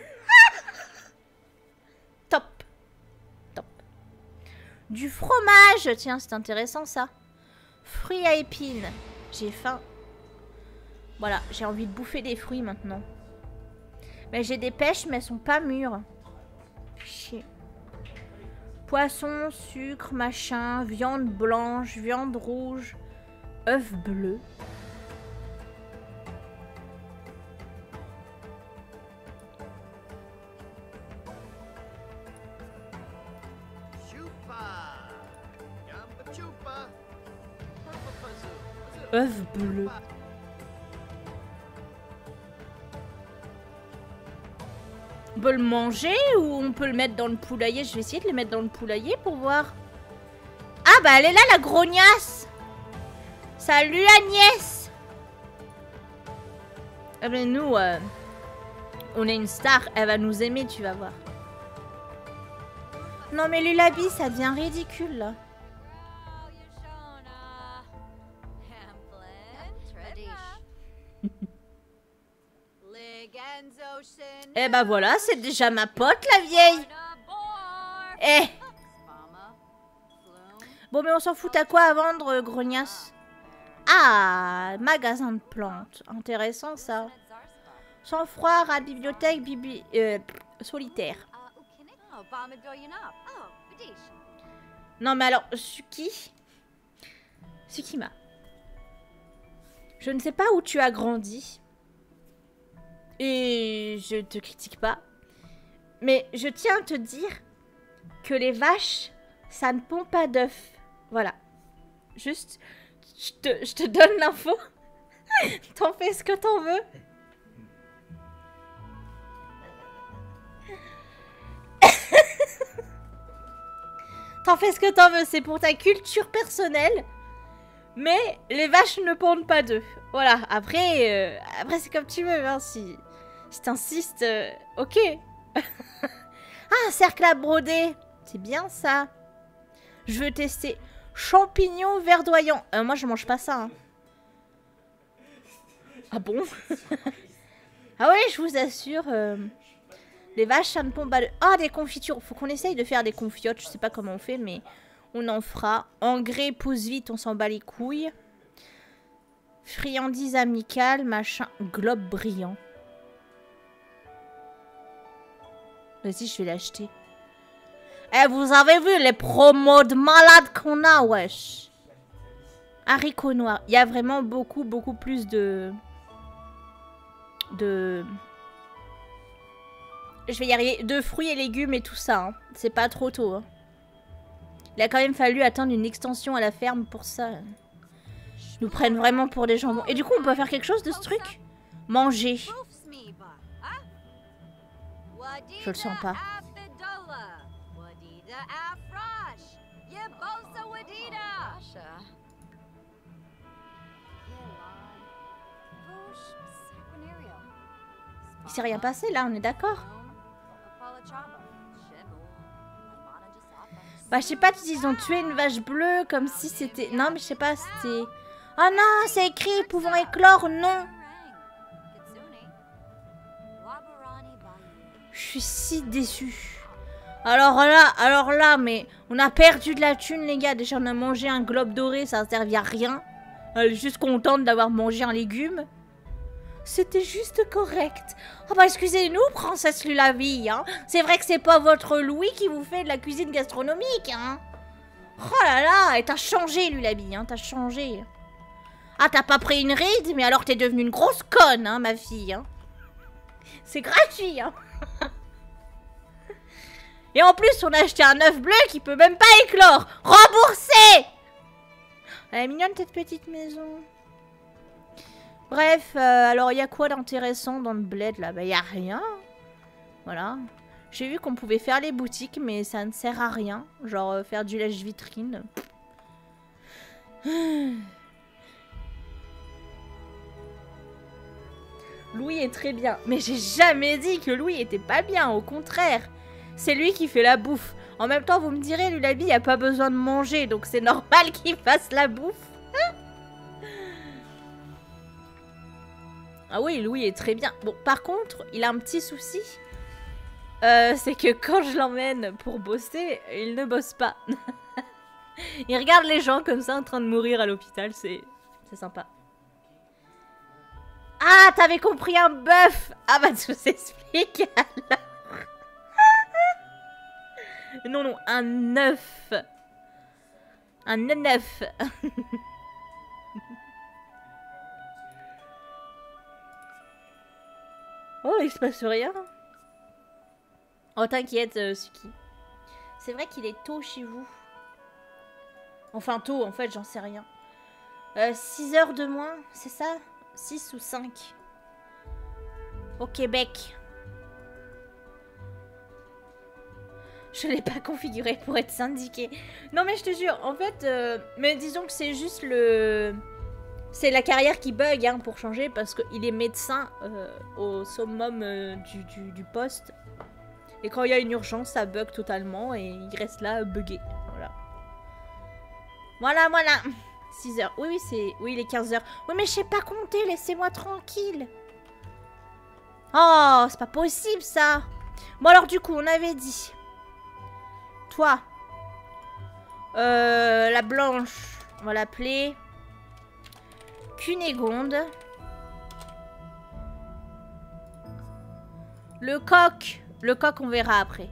Top. Top. Du fromage! Tiens, c'est intéressant ça. Fruits à épines. J'ai faim. Voilà, j'ai envie de bouffer des fruits maintenant. Mais j'ai des pêches, mais elles sont pas mûres. Chier. Poisson, sucre, machin, viande blanche, viande rouge, œufs bleus. Œufs bleus. On peut le manger ou on peut le mettre dans le poulailler? Je vais essayer de le mettre dans le poulailler pour voir. Ah bah elle est là la grognasse. Salut Agnès. Ah ben nous, on est une star, elle va nous aimer, tu vas voir. Non mais Lulabi, ça devient ridicule là. Eh bah voilà, c'est déjà ma pote la vieille. Eh. Bon mais on s'en fout, t'as quoi à vendre, grognasse? Ah, magasin de plantes. Intéressant ça. Sang-froid, à bibliothèque, solitaire. Non mais alors, Sukima. Je ne sais pas où tu as grandi. Et je te critique pas. Mais je tiens à te dire que les vaches, ça ne pond pas d'œufs. Voilà. Juste, je te donne l'info. T'en fais ce que t'en veux. T'en fais ce que t'en veux. C'est pour ta culture personnelle. Mais les vaches ne pondent pas d'œufs. Voilà. Après c'est comme tu veux. Hein, si t'insistes, ok. Ah, cercle à broder. C'est bien ça. Je veux tester. Champignons verdoyants. Moi, je mange pas ça. Hein. Ah bon? Ah oui, je vous assure. Les vaches, ça ne pond pas de... Ah, des confitures. Faut qu'on essaye de faire des confiotes. Je sais pas comment on fait, mais on en fera. Engrais, pousse vite, on s'en bat les couilles. Friandises amicales, machin. Globe brillant. Vas-y, je vais l'acheter. Eh, vous avez vu les promos de malade qu'on a, wesh. Haricots noirs. Il y a vraiment beaucoup plus de... Je vais y arriver. De fruits et légumes et tout ça. Hein. C'est pas trop tôt. Hein. Il a quand même fallu attendre une extension à la ferme pour ça. Ils nous prennent vraiment pour des jambons. Et du coup, on peut faire quelque chose de ce truc? Manger. Je le sens pas. Il s'est rien passé là, on est d'accord? Bah je sais pas, ils ont tué une vache bleue comme si c'était... Non mais je sais pas, c'était... Oh non, c'est écrit pouvant éclore, non. Je suis si déçue. Alors là, mais on a perdu de la thune les gars. Déjà on a mangé un globe doré, ça a servi à rien. Elle est juste contente d'avoir mangé un légume. C'était juste correct. Oh bah excusez-nous, princesse Lulabi, hein. C'est vrai que c'est pas votre Louis qui vous fait de la cuisine gastronomique, hein. Oh là là, et t'as changé Lulabi, hein, t'as changé. Ah, t'as pas pris une ride, mais alors t'es devenue une grosse conne, hein, ma fille, hein. C'est gratuit, hein. Et en plus, on a acheté un œuf bleu qui peut même pas éclore. Remboursé. Elle est mignonne cette petite maison. Bref, alors il y a quoi d'intéressant dans le bled là? Bah il y a rien. Voilà. J'ai vu qu'on pouvait faire les boutiques, mais ça ne sert à rien. Genre faire du lèche-vitrine. Louis est très bien. Mais j'ai jamais dit que Louis était pas bien, au contraire. C'est lui qui fait la bouffe. En même temps, vous me direz, Lulabi a pas besoin de manger, donc c'est normal qu'il fasse la bouffe. Ah oui, Louis est très bien. Bon, par contre, il a un petit souci. C'est que quand je l'emmène pour bosser, il ne bosse pas. Il regarde les gens comme ça en train de mourir à l'hôpital, c'est sympa. Ah, t'avais compris un bœuf. Ah bah, tout s'explique alors. Non, non, un œuf. Un œuf. Oh, il se passe rien. Oh, t'inquiète, Suki. C'est vrai qu'il est tôt chez vous. Enfin, tôt, en fait, j'en sais rien. 6 heures de moins, c'est ça? 6 ou 5 au Québec. Je l'ai pas configuré pour être syndiqué. Non, mais je te jure, en fait... mais disons que c'est juste le... C'est la carrière qui bug, hein, pour changer, parce qu'il est médecin au summum du poste. Et quand il y a une urgence, ça bug totalement, et il reste là, bugué. Voilà. Voilà, voilà. 6 heures. Oui, oui, c'est... Oui, il est 15 heures. Oui, mais je sais pas compter, laissez-moi tranquille. Oh, c'est pas possible, ça. Bon, alors, du coup, on avait dit... Toi. La blanche, on va l'appeler... Cunégonde. Le coq, on verra après.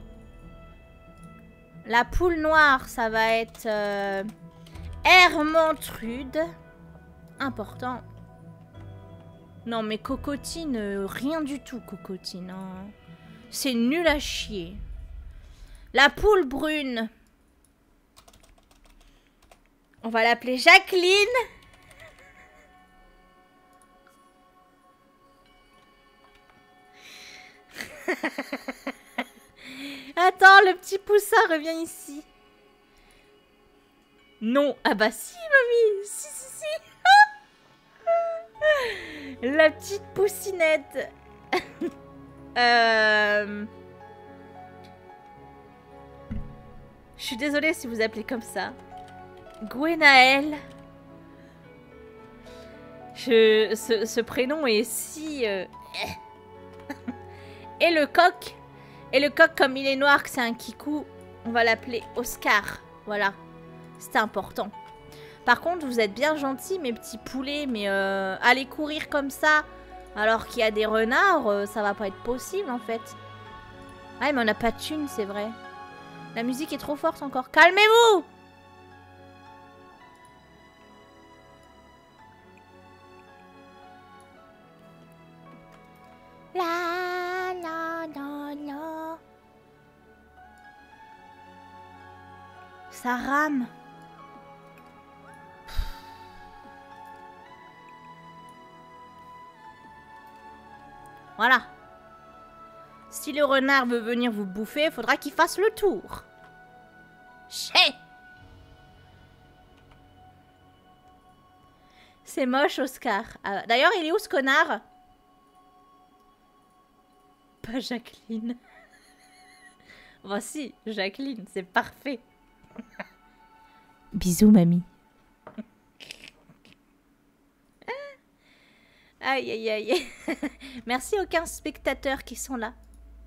La poule noire, ça va être Hermantrude. Important. Non, mais Cocotine, rien du tout, Cocotine. Hein. C'est nul à chier. La poule brune. On va l'appeler Jacqueline. Attends, le petit poussin revient ici. Non. Ah bah si, mamie. Si, si, si. La petite poussinette. Je suis désolée si vous appelez comme ça. Gwenaël. Ce prénom est si... Et le coq, comme il est noir, que c'est un kikou, on va l'appeler Oscar. Voilà, c'était important. Par contre, vous êtes bien gentils, mes petits poulets, mais aller courir comme ça, alors qu'il y a des renards, ça va pas être possible, en fait. Ah, mais on n'a pas de thune, c'est vrai. La musique est trop forte encore. Calmez-vous! La la la la. Ça rame. Voilà. Si le renard veut venir vous bouffer, il faudra qu'il fasse le tour. Chais. C'est moche, Oscar. Ah, d'ailleurs, il est où ce connard? Pas Jacqueline. Voici, Jacqueline, c'est parfait. Bisous, mamie. Aïe, aïe, aïe. Merci aux 15 spectateurs qui sont là.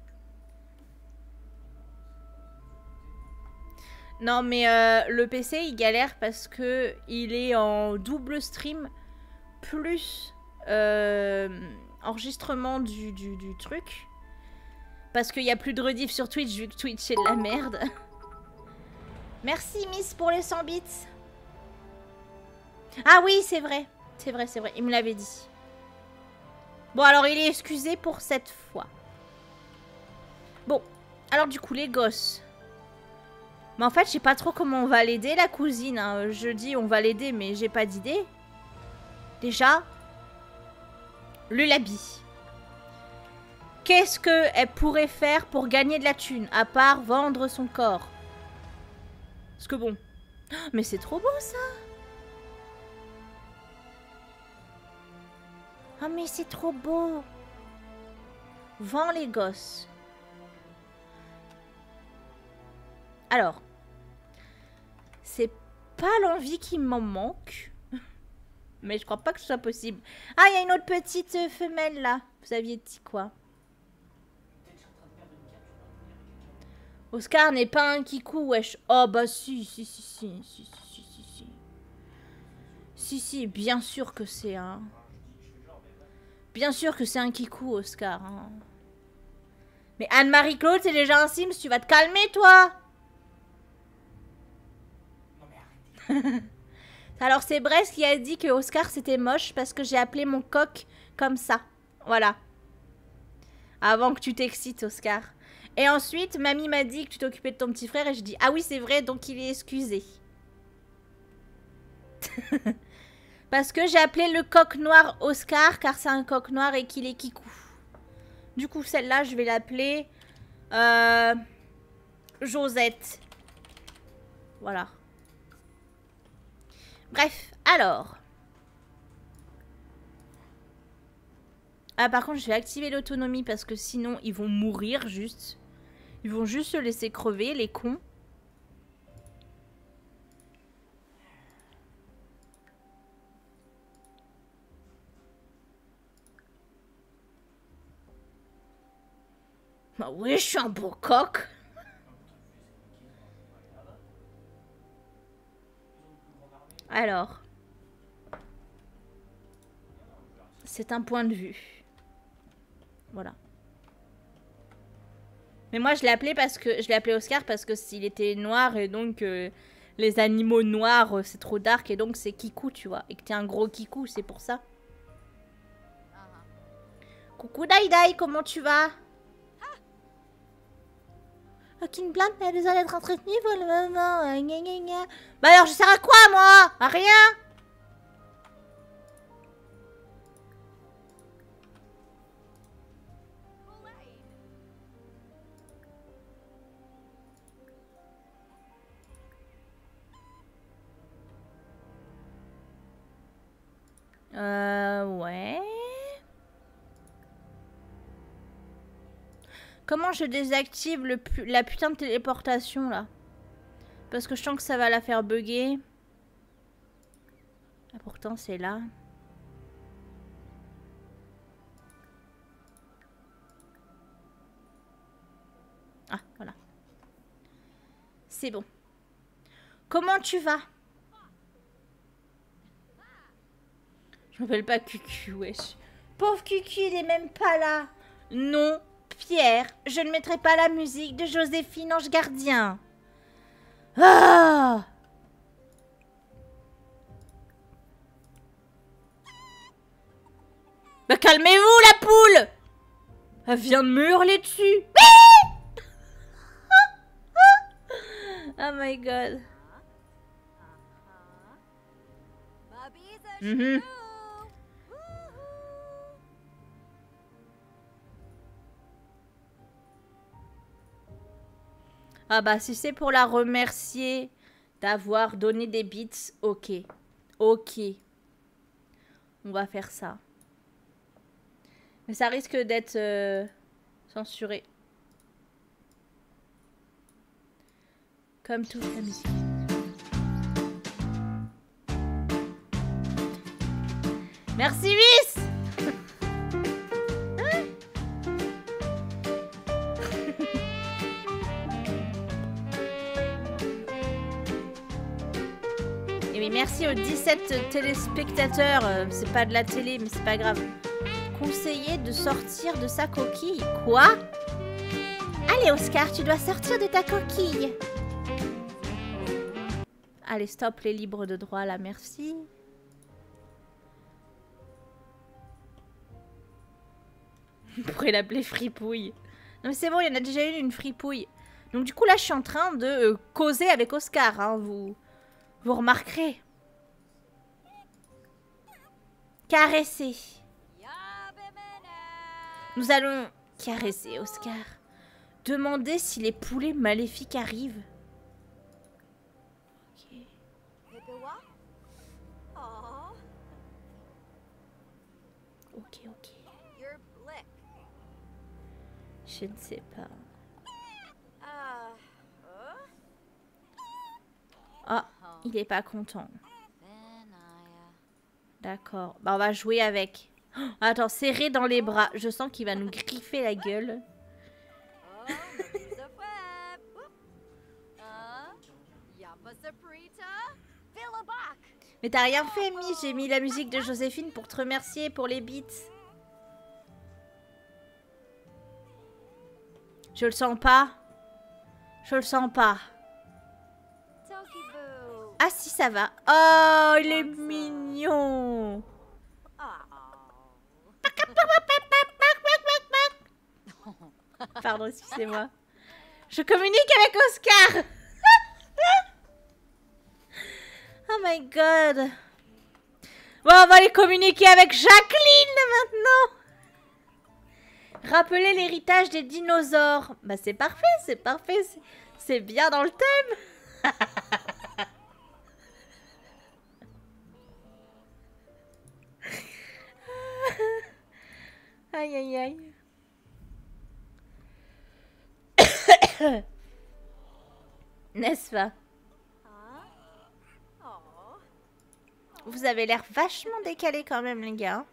Non, mais le PC, il galère parce que il est en double stream plus enregistrement du truc. Parce qu'il n'y a plus de rediff sur Twitch, vu que Twitch est de la merde. Merci, Miss, pour les 100 bits. Ah oui, c'est vrai. C'est vrai, c'est vrai. Il me l'avait dit. Bon, alors, il est excusé pour cette fois. Bon. Alors, du coup, les gosses. Mais en fait, je sais pas trop comment on va l'aider, la cousine. Hein. Je dis on va l'aider, mais j'ai pas d'idée. Déjà, le Labi. Qu'est-ce qu'elle pourrait faire pour gagner de la thune, à part vendre son corps? Parce que bon... Mais c'est trop beau, ça! Oh, mais c'est trop beau! Vends les gosses. Alors... C'est pas l'envie qui m'en manque. Mais je crois pas que ce soit possible. Ah, il y a une autre petite femelle, là. Vous aviez dit quoi? Oscar n'est pas un kikou, wesh. Oh, bah si. Si, bien sûr que c'est un... Bien sûr que c'est un kikou, Oscar. Hein. Mais Anne-Marie Claude, c'est déjà un Sims, tu vas te calmer, toi. Non mais arrêtez. Alors, c'est Brest qui a dit que Oscar, c'était moche parce que j'ai appelé mon coq comme ça. Voilà. Avant que tu t'excites, Oscar. Et ensuite, mamie m'a dit que tu t'occupais de ton petit frère et je dis, ah oui, c'est vrai, donc il est excusé. Parce que j'ai appelé le coq noir Oscar car c'est un coq noir et qu'il est kikou. Du coup, celle-là, je vais l'appeler Josette. Voilà. Bref, alors. Ah, par contre, je vais activer l'autonomie parce que sinon, ils vont mourir juste. Ils vont juste se laisser crever, les cons. Bah oui, je suis un beau coq. Alors. C'est un point de vue. Voilà. Mais moi, je l'ai appelé parce que... Je l'ai appelé Oscar parce que s'il était noir et donc... les animaux noirs, c'est trop dark et donc c'est kikou, tu vois. Et que t'es un gros kikou, c'est pour ça. Coucou Daïdaï, comment tu vas? Aucune plainte n'a besoin d'être entretenue pour le moment. Bah alors, je sers à quoi, moi? À rien. Ouais. Comment je désactive la putain de téléportation, là? Parce que je sens que ça va la faire bugger. Ah, pourtant, c'est là. Ah, voilà. C'est bon. Comment tu vas? Je m'appelle pas Cucu, wesh. Pauvre Cucu, il est même pas là. Non, Pierre, je ne mettrai pas la musique de Joséphine Ange Gardien. Ah! Bah calmez-vous, la poule! Elle vient de me hurler dessus. Oh my god. Mm-hmm. Ah bah si c'est pour la remercier d'avoir donné des bits, ok. Ok. On va faire ça. Mais ça risque d'être censuré. Comme toute la musique. Merci Miss. Et oui, merci aux 17 téléspectateurs. C'est pas de la télé, mais c'est pas grave. Conseiller de sortir de sa coquille. Quoi? Allez Oscar, tu dois sortir de ta coquille. Allez, stop les libres de droit là, merci. On pourrait l'appeler fripouille. Non mais c'est bon, il y en a déjà une fripouille. Donc du coup là, je suis en train de causer avec Oscar, hein, vous remarquerez. Caresser. Nous allons caresser Oscar. Demander si les poulets maléfiques arrivent. Ok. Ok. Je ne sais pas. Ah, il est pas content. D'accord. Bah, on va jouer avec. Oh, attends, serré dans les bras. Je sens qu'il va nous griffer la gueule. Mais t'as rien fait, Mi. J'ai mis la musique de Joséphine pour te remercier pour les beats. Je le sens pas. Je le sens pas. Ah si, ça va. Oh, il est mignon. Pardon, excusez-moi. Je communique avec Oscar. Oh my god. Bon, on va aller communiquer avec Jacqueline maintenant. Rappeler l'héritage des dinosaures. Bah c'est parfait, c'est parfait. C'est bien dans le thème. Aïe aïe aïe. N'est-ce pas? Vous avez l'air vachement décalé quand même, les gars.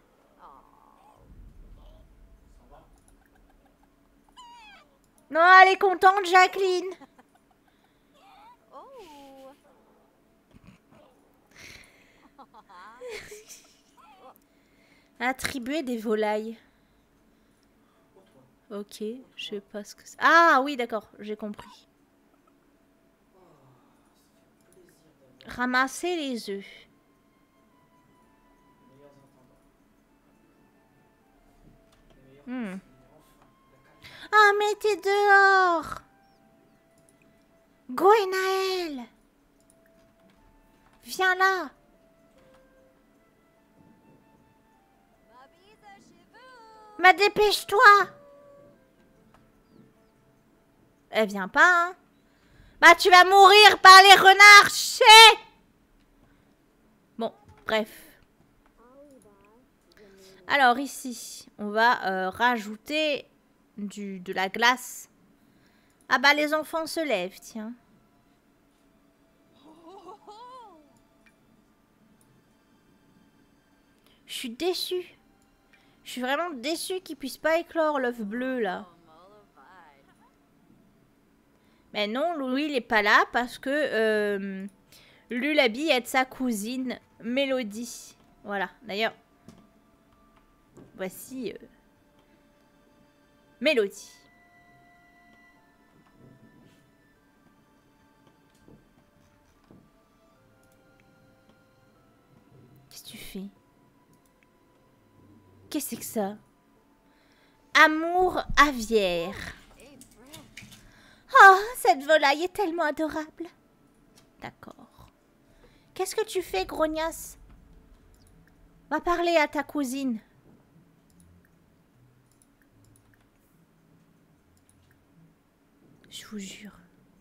Non, elle est contente, Jacqueline. Attribuer des volailles. Ok, je sais pas ce que c'est. Ah oui, d'accord, j'ai compris. Ramasser les œufs. Ah, mais t'es dehors. Gwenaël. Viens là. Mais dépêche-toi. Elle vient pas, hein. Bah, tu vas mourir par les renards, chais. Bon, bref. Alors, ici, on va rajouter de la glace. Ah bah, les enfants se lèvent, tiens. Je suis déçue. Je suis vraiment déçue qu'ils puissent pas éclore l'œuf bleu, là. Mais non, Louis, il est pas là parce que Lullaby aide sa cousine Mélodie. Voilà, d'ailleurs, voici Mélodie. Qu'est-ce que tu fais? Qu'est-ce que c'est que ça? Amour aviaire. Oh, cette volaille est tellement adorable. D'accord. Qu'est-ce que tu fais, grognasse? Va parler à ta cousine. Je vous jure.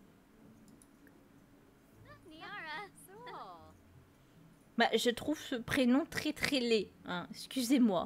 Bah, je trouve ce prénom très très laid. Hein. Excusez-moi.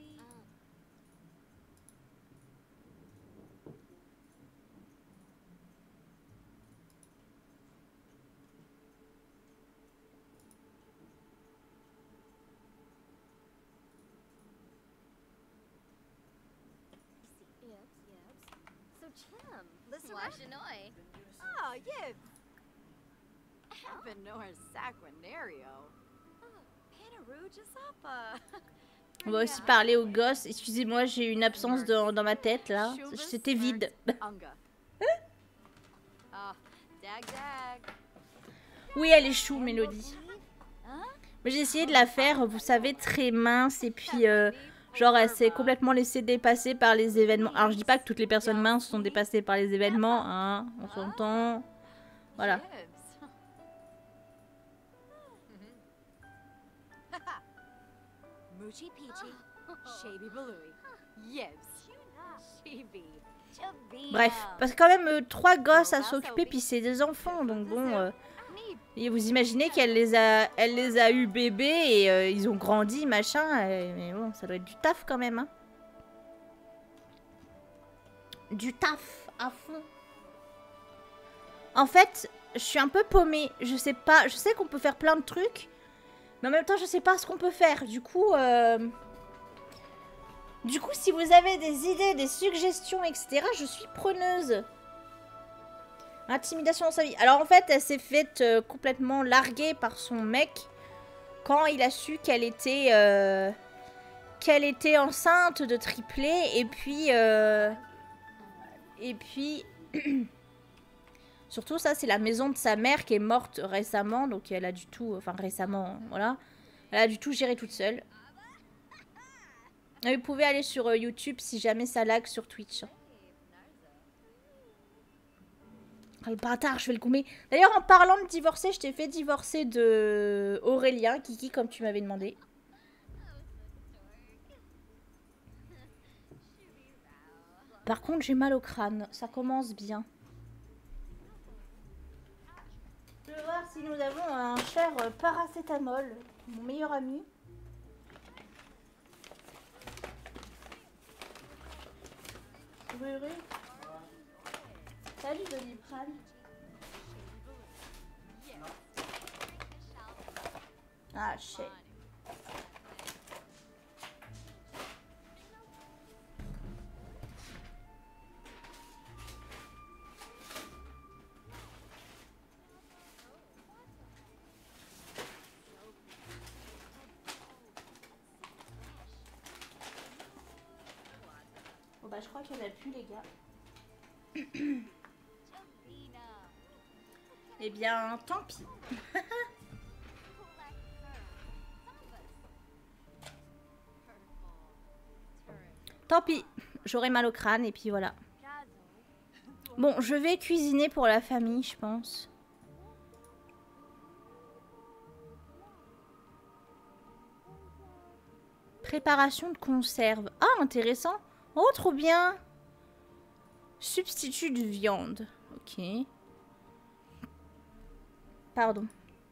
On va aussi parler aux gosses. Excusez-moi, j'ai eu une absence dans ma tête là. C'était vide. Oui, elle est chou, Mélodie. Mais j'ai essayé de la faire, vous savez, très mince. Et puis, genre, elle s'est complètement laissée dépasser par les événements. Alors, je dis pas que toutes les personnes minces sont dépassées par les événements. Hein, on s'entend. Voilà. Bref, parce que quand même 3 gosses à s'occuper, puis c'est des enfants, donc bon. Et vous imaginez qu'elle les a eu bébés et ils ont grandi, machin. Mais bon, ça doit être du taf quand même. Hein. Du taf à fond. En fait, je suis un peu paumée. Je sais pas. Je sais qu'on peut faire plein de trucs. Mais en même temps, je sais pas ce qu'on peut faire. Du coup, si vous avez des idées, des suggestions, etc., je suis preneuse. Intimidation dans sa vie. Alors en fait, elle s'est faite complètement larguer par son mec quand il a su qu'elle était enceinte de triplé. Et puis, Et puis... Surtout ça, c'est la maison de sa mère qui est morte récemment. Donc elle a du tout... Enfin récemment, voilà. Elle a du tout géré toute seule. Et vous pouvez aller sur YouTube si jamais ça lag sur Twitch. Oh, le bâtard, je vais le coumer. D'ailleurs, en parlant de divorcer, je t'ai fait divorcer de Aurélien, Kiki, comme tu m'avais demandé. Par contre, j'ai mal au crâne. Ça commence bien. Je vais voir si nous avons un cher paracétamol. Mon meilleur ami. Oui. Salut Doliprane. Ah, shit. Bon bah je crois qu'il n'y en a plus les gars. Eh bien, tant pis. Tant pis, j'aurai mal au crâne et puis voilà. Bon, je vais cuisiner pour la famille, je pense. Préparation de conserve. Ah, intéressant. Oh, trop bien. Substitut de viande. Ok. Pardon.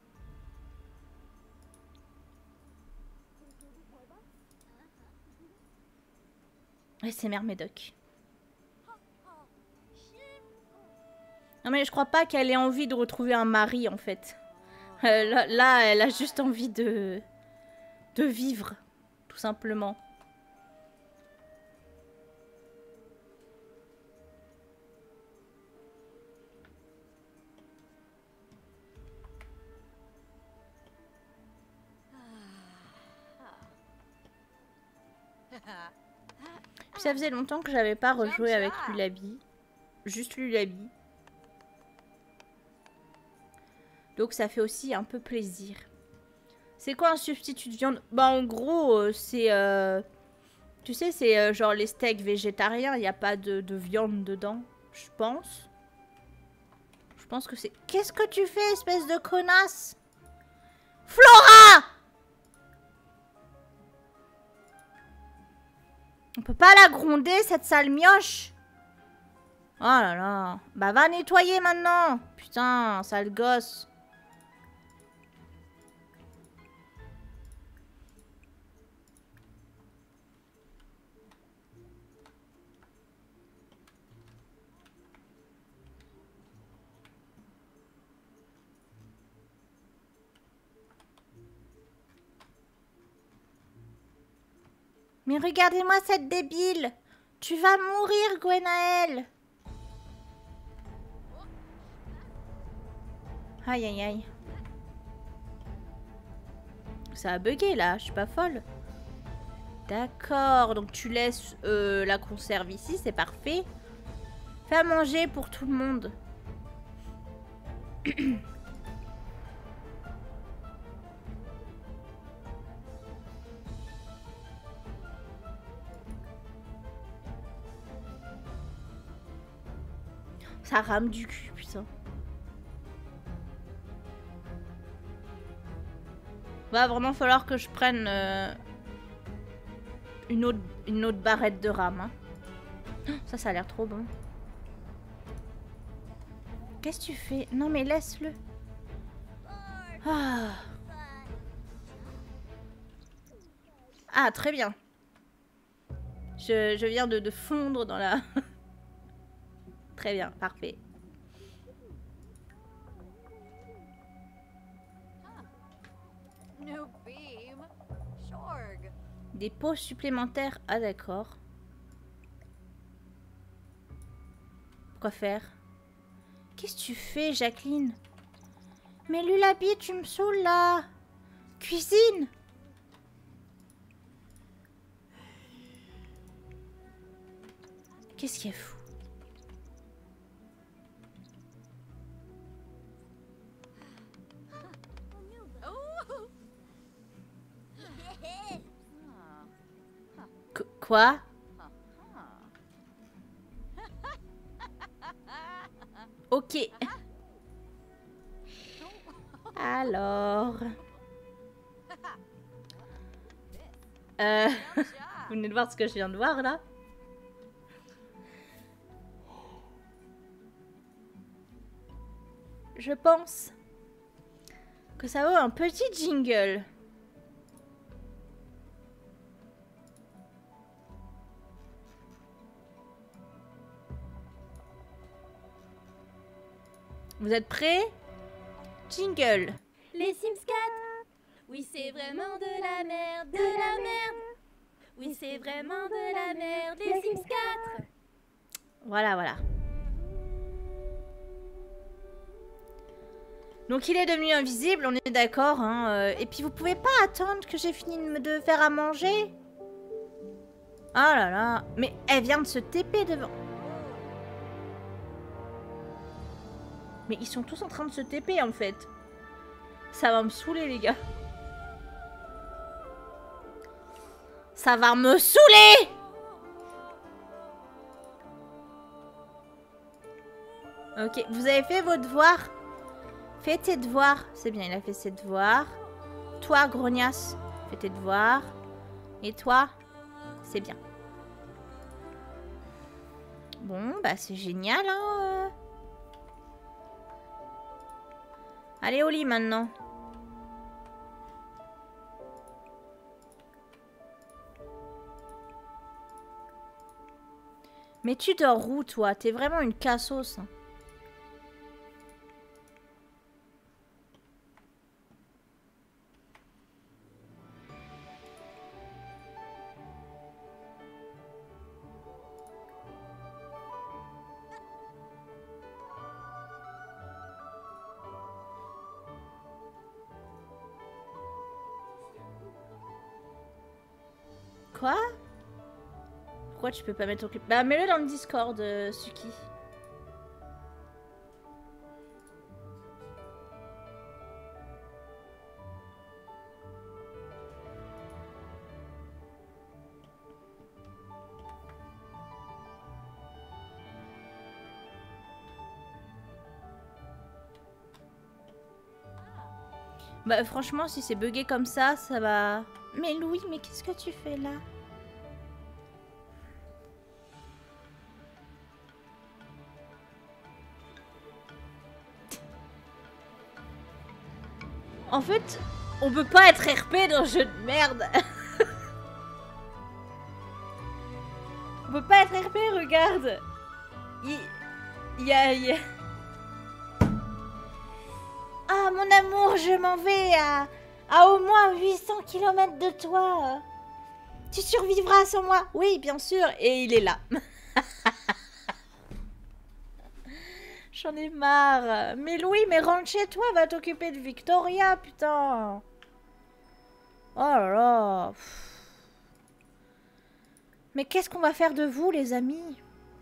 SMR Médoc. Non mais je crois pas qu'elle ait envie de retrouver un mari en fait. Là, elle a juste envie de vivre, tout simplement. Puis ça faisait longtemps que j'avais pas rejoué avec Lulabi. Juste Lulabi. Donc ça fait aussi un peu plaisir. C'est quoi un substitut de viande? Bah en gros, c'est... tu sais, c'est genre les steaks végétariens. Il n'y a pas de viande dedans, je pense. Je pense que c'est... Qu'est-ce que tu fais, espèce de connasse? Flora! On peut pas la gronder, cette sale mioche. Oh là là. Bah va nettoyer maintenant. Putain, sale gosse. Mais regardez-moi cette débile. Tu vas mourir, Gwenaël. Aïe aïe aïe. Ça a bugué là, je suis pas folle. D'accord, donc tu laisses la conserve ici, c'est parfait. Fais à manger pour tout le monde. Ça rame du cul, putain. Va vraiment falloir que je prenne une autre barrette de rame. Hein. Ça a l'air trop bon. Qu'est-ce que tu fais? Non mais laisse-le. Ah. Ah, très bien. Je viens de fondre dans la... Très bien, parfait. Des pots supplémentaires. Ah d'accord. Quoi faire? Qu'est-ce que tu fais, Jacqueline? Mais Lulabi, tu me saoules là. Cuisine. Qu'est-ce qu'il y a fou? Quoi? Ok. Alors... Vous venez de voir ce que je viens de voir, là? Je pense que ça vaut un petit jingle. Vous êtes prêts? Jingle. Les Sims 4. Oui, c'est vraiment de la merde, de la merde. Oui, c'est vraiment de la merde, les Sims 4. Voilà, voilà. Donc il est devenu invisible, on est d'accord. Hein, et puis vous pouvez pas attendre que j'ai fini de faire à manger? Ah là là. Mais elle vient de se TP devant. Mais ils sont tous en train de se TP en fait. Ça va me saouler les gars. Ça va me saouler! Ok, vous avez fait vos devoirs? Fais tes devoirs. C'est bien, il a fait ses devoirs. Toi, grognasse, fais tes devoirs. Et toi, c'est bien. Bon, bah c'est génial, hein. Allez au lit maintenant. Mais tu dors où, toi? T'es vraiment une cassos. Hein. Quoi? Pourquoi tu peux pas mettre ton clip? Bah mets-le dans le Discord, Suki. Bah franchement si c'est bugué comme ça va... Mais Louis, mais qu'est-ce que tu fais là? En fait, on peut pas être RP dans un jeu de merde. On peut pas être RP, regarde. Il y a... Ah mon amour, je m'en vais à au moins 800 km de toi. Tu survivras sans moi. Oui, bien sûr. Et il est là. J'en ai marre. Mais Louis, mais rentre chez toi, va t'occuper de Victoria, putain. Oh là là. Mais qu'est-ce qu'on va faire de vous, les amis?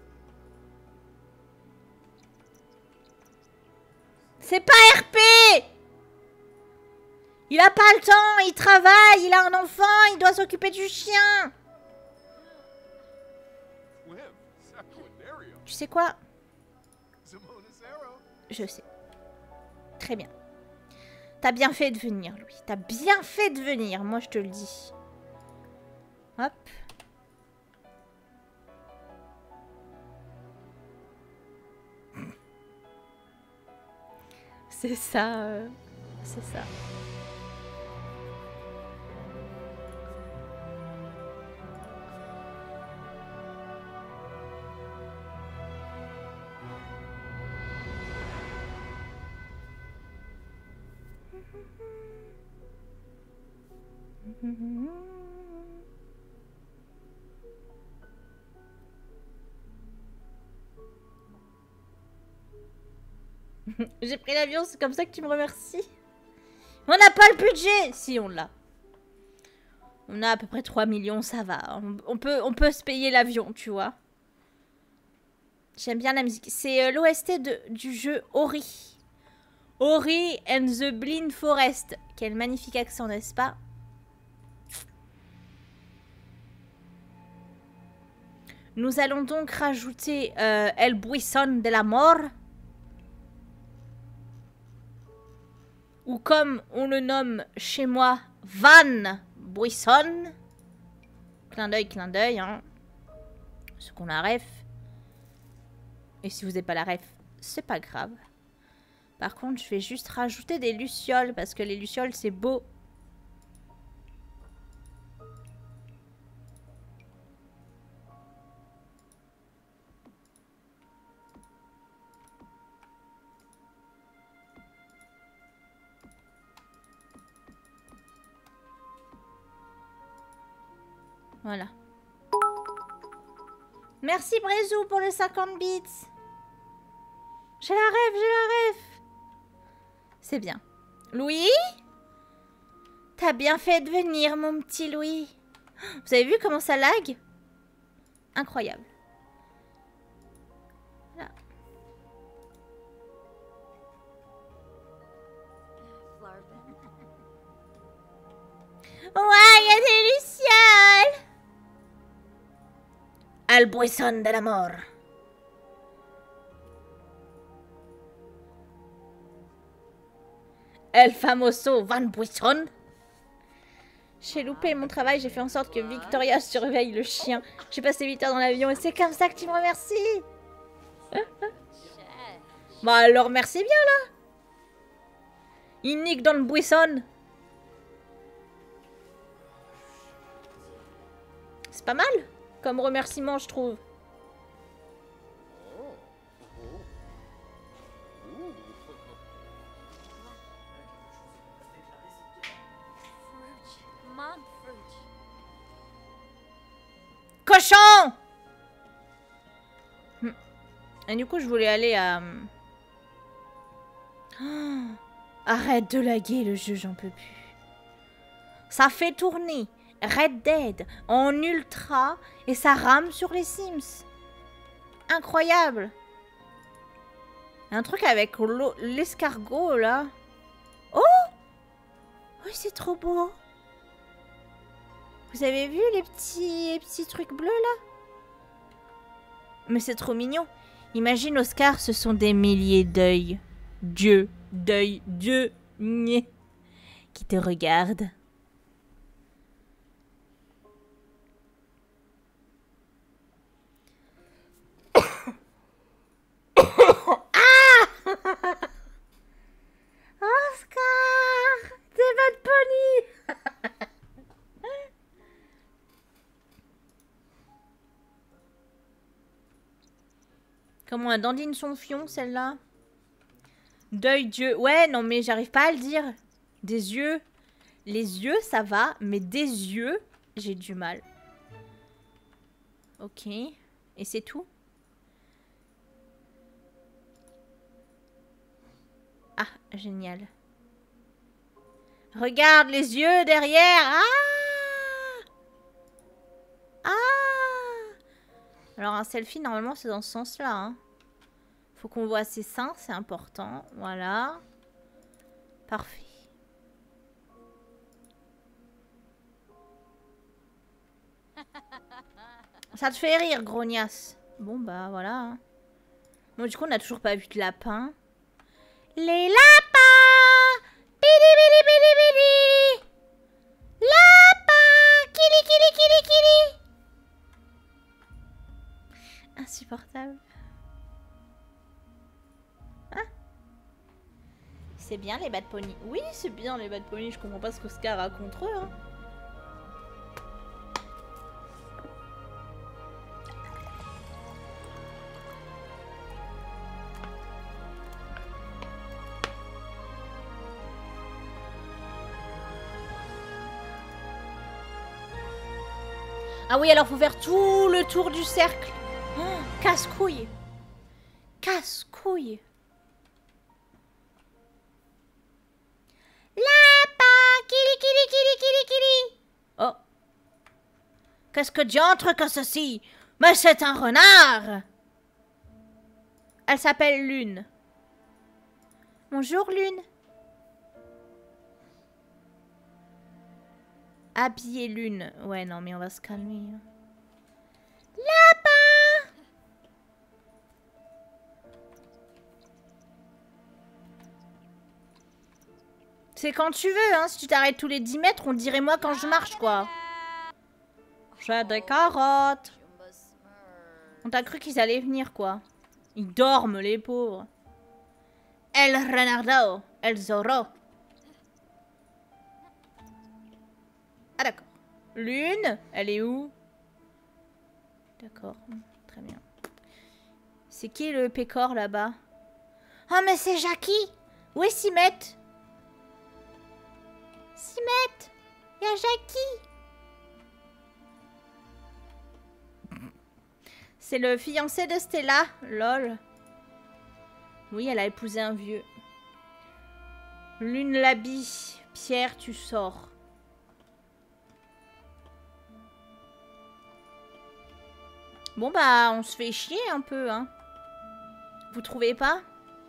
C'est pas RP! Il a pas le temps, il travaille, il a un enfant, il doit s'occuper du chien. Tu sais quoi? Je sais. Très bien. T'as bien fait de venir, Louis. T'as bien fait de venir, moi je te le dis. Hop. C'est ça. C'est ça. J'ai pris l'avion, c'est comme ça que tu me remercies. On n'a pas le budget. Si, on l'a. On a à peu près 3 millions, ça va. On peut se payer l'avion, tu vois. J'aime bien la musique. C'est l'OST du jeu Ori. Ori and the Blind Forest. Quel magnifique accent, n'est-ce pas? Nous allons donc rajouter El Buisson de la Mort. Ou comme on le nomme chez moi, Van Buisson. Clin d'œil, hein. Ce qu'on a ref. Et si vous n'avez pas la ref, c'est pas grave. Par contre, je vais juste rajouter des lucioles parce que les lucioles, c'est beau. Voilà. Merci Brézou pour les 50 bits. J'ai la rêve. C'est bien. Louis? T'as bien fait de venir, mon petit Louis. Vous avez vu comment ça lag? Incroyable. Là. Ouais, il y a des lucioles. Al Buisson de la Mort. El famoso Van Buisson. J'ai loupé mon travail, j'ai fait en sorte que Victoria surveille le chien. J'ai passé 8 heures dans l'avion et c'est comme ça que tu me remercies. Bah alors merci bien là. Il nique dans le buisson. C'est pas mal comme remerciement, je trouve. Cochon! Et du coup, je voulais aller à... Oh, arrête de laguer le jeu, j'en peux plus. Ça fait tourner Red Dead en ultra et ça rame sur les Sims. Incroyable. Un truc avec l'escargot, là. Oh! Oui, c'est trop beau. Vous avez vu les petits trucs bleus, là? Mais c'est trop mignon. Imagine, Oscar, ce sont des milliers d'œils. Dieu, qui te regardent. Oscar! C'est votre pony! Comment elle dandine son fion, celle-là? Deuil Dieu. Ouais, non, mais j'arrive pas à le dire. Des yeux. Les yeux, ça va, mais des yeux, j'ai du mal. Ok. Et c'est tout? Ah, génial. Regarde les yeux derrière. Ah! Ah! Alors un selfie, normalement, c'est dans ce sens-là. Hein. Faut qu'on voit ses seins, c'est important. Voilà. Parfait. Ça te fait rire, grognasse. Bon, bah, voilà. Hein. Bon, du coup, on n'a toujours pas vu de lapin. Les lapins! Bidi bidi bidi bidi! Lapin! Kili kili kili kili! Insupportable. Hein? C'est bien les bad ponies. Oui, c'est bien les bad ponies. Je comprends pas ce qu'Oscar a contre eux. Hein. Ah oui, alors faut faire tout le tour du cercle. Oh, casse-couille. Casse-couille. Lapin, kili kili kili kili kili. Oh. Qu'est-ce que diantre que ceci? Mais c'est un renard. Elle s'appelle Lune. Bonjour Lune. Habillée Lune. Ouais, non, mais on va se calmer. Lapin! C'est quand tu veux, hein. Si tu t'arrêtes tous les 10 mètres, on dirait moi quand je marche, quoi. J'ai des carottes. On t'a cru qu'ils allaient venir, quoi. Ils dorment, les pauvres. El Renardo, El Zorro. Ah, d'accord. Lune, elle est où? D'accord, très bien. C'est qui le pécor là-bas? Ah, mais c'est Jackie! Où est Simette? Simette! Il y a Jackie! C'est le fiancé de Stella, lol. Oui, elle a épousé un vieux. Lune l'habille. Pierre, tu sors. Bon bah, on se fait chier un peu, hein. Vous trouvez pas?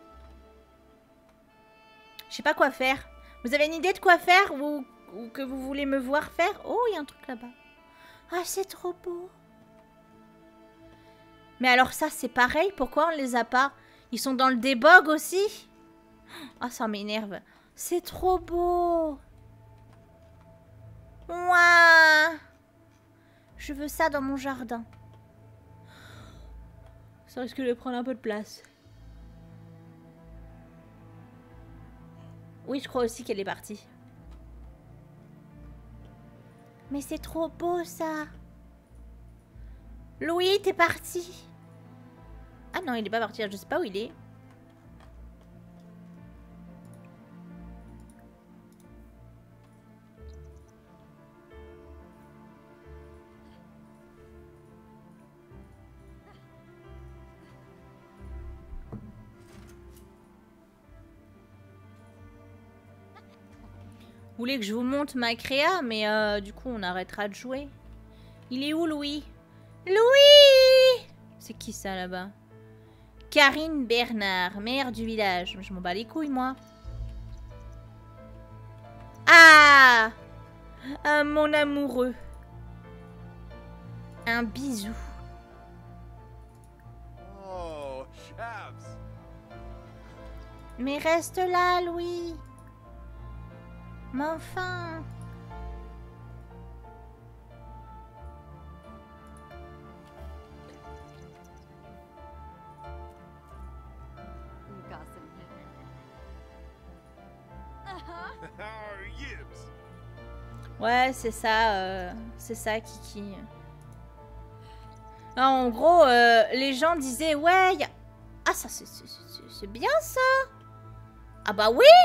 Je sais pas quoi faire. Vous avez une idée de quoi faire ou que vous voulez me voir faire? Oh, il y a un truc là-bas. Ah, c'est trop beau. Mais alors ça, c'est pareil. Pourquoi on les a pas? Ils sont dans le debug aussi? Ah, ça m'énerve. C'est trop beau. Ouah. Je veux ça dans mon jardin. Ça risque de prendre un peu de place. Oui, je crois aussi qu'elle est partie. Mais c'est trop beau, ça. Louis, t'es parti. Ah non, il est pas parti. Je sais pas où il est. Vous voulez que je vous montre ma créa, mais du coup on arrêtera de jouer. Il est où Louis? Louis! C'est qui ça là-bas? Karine Bernard, maire du village. Je m'en bats les couilles moi. Ah! Ah, mon amoureux. Un bisou. Oh, chaps. Mais reste là Louis. Mais enfin. Ouais, c'est ça, Kiki. Non, en gros, les gens disaient, ouais, y a... Ah, ça, c'est bien, ça. Ah bah oui.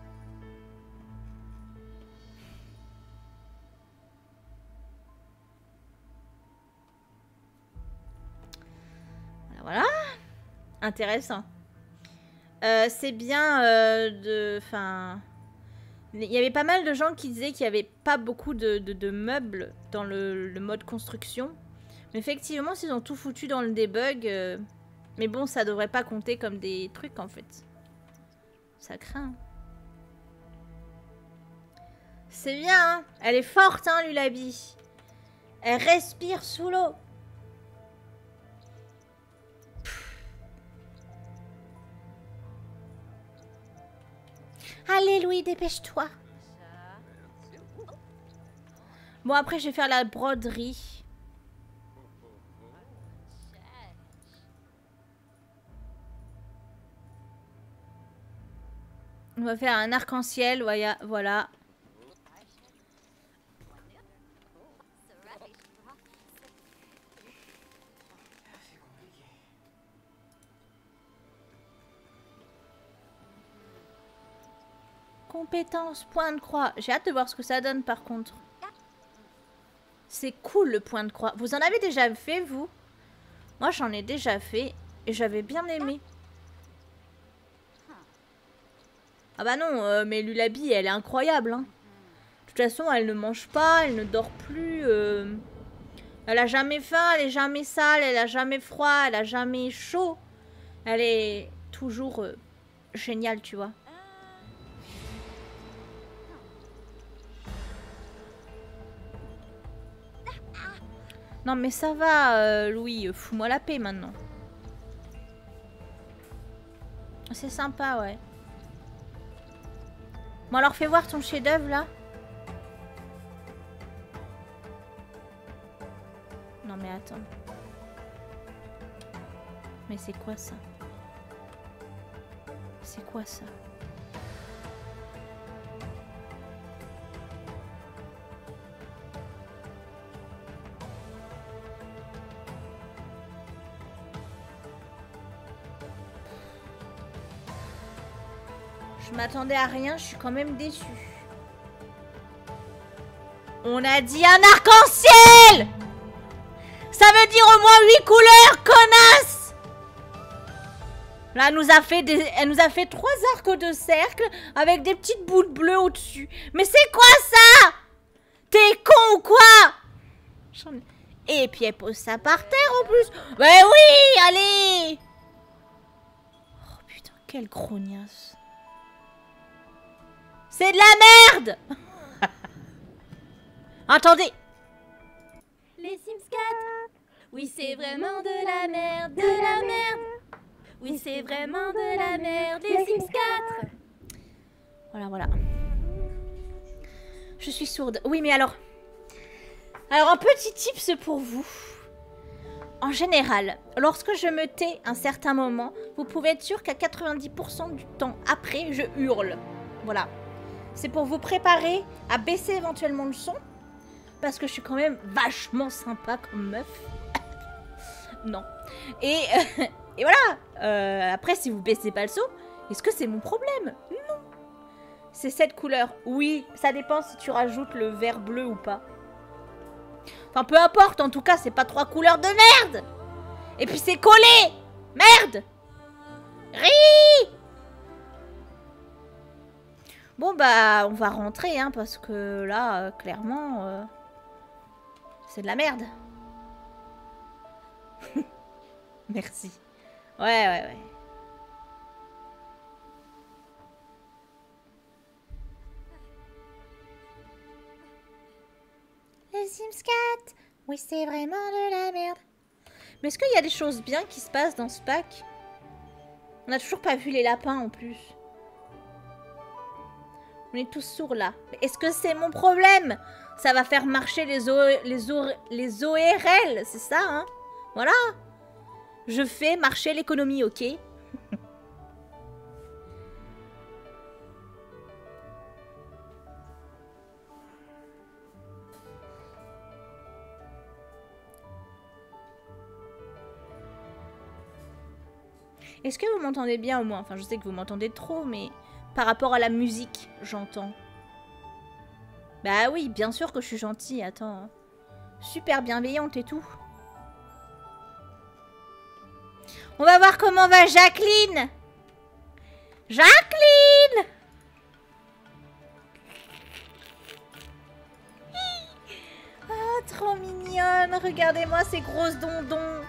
Voilà. Intéressant. C'est bien de... Enfin... Il y avait pas mal de gens qui disaient qu'il n'y avait pas beaucoup de meubles dans le mode construction. Mais effectivement, s'ils ont tout foutu dans le debug... Mais bon, ça devrait pas compter comme des trucs, en fait. Ça craint. C'est bien, hein. Elle est forte, hein, Lulabi. Elle respire sous l'eau. Allez, Louis, dépêche-toi. Bon, après, je vais faire la broderie. On va faire un arc-en-ciel, voilà. Compétence, point de croix. J'ai hâte de voir ce que ça donne par contre. C'est cool le point de croix. Vous en avez déjà fait, vous? Moi, j'en ai déjà fait et j'avais bien aimé. Ah bah non, mais Lulabi, elle est incroyable. Hein. De toute façon, elle ne mange pas, elle ne dort plus. Elle a jamais faim, elle est jamais sale, elle a jamais froid, elle a jamais chaud. Elle est toujours géniale, tu vois. Non mais ça va, Louis, fous-moi la paix maintenant. C'est sympa, ouais. Bon alors fais voir ton chef-d'œuvre là. Non mais attends. Mais c'est quoi ça? C'est quoi ça? Je m'attendais à rien, je suis quand même déçue. On a dit un arc-en-ciel! Ça veut dire au moins 8 couleurs, connasse! Là, elle nous a fait 3 arcs de cercle avec des petites boules bleues au-dessus. Mais c'est quoi ça? T'es con ou quoi? Et puis elle pose ça par terre en plus. Mais oui, allez! Oh putain, quelle grognasse. C'est de la merde! Attendez! Les Sims 4. Oui, c'est vraiment de la merde, de la merde. Oui, c'est vraiment de la merde, les Sims 4. Voilà, voilà. Je suis sourde. Oui, mais alors... Alors, un petit tips pour vous. En général, lorsque je me tais un certain moment, vous pouvez être sûr qu'à 90% du temps après, je hurle. Voilà. C'est pour vous préparer à baisser éventuellement le son. Parce que je suis quand même vachement sympa comme meuf. Non. Et voilà. Après, si vous baissez pas le son, est-ce que c'est mon problème? Non. C'est cette couleur. Oui, ça dépend si tu rajoutes le vert bleu ou pas. Enfin, peu importe. En tout cas, c'est pas 3 couleurs de merde. Et puis, c'est collé. Merde. Ri. Bon, bah, on va rentrer, hein, parce que là, clairement, c'est de la merde. Merci. Ouais. Les Sims 4. Oui, c'est vraiment de la merde. Mais est-ce qu'il y a des choses bien qui se passent dans ce pack? On n'a toujours pas vu les lapins en plus. On est tous sourds là. Mais est-ce que c'est mon problème? Ça va faire marcher les ORL, c'est ça, hein? Voilà. Je fais marcher l'économie, ok? Est-ce que vous m'entendez bien au moins? Enfin, je sais que vous m'entendez trop, mais par rapport à la musique, j'entends. Bah oui, bien sûr que je suis gentille, attends. Super bienveillante et tout. On va voir comment va Jacqueline. Jacqueline! Oh, trop mignonne. Regardez-moi ces grosses dondons.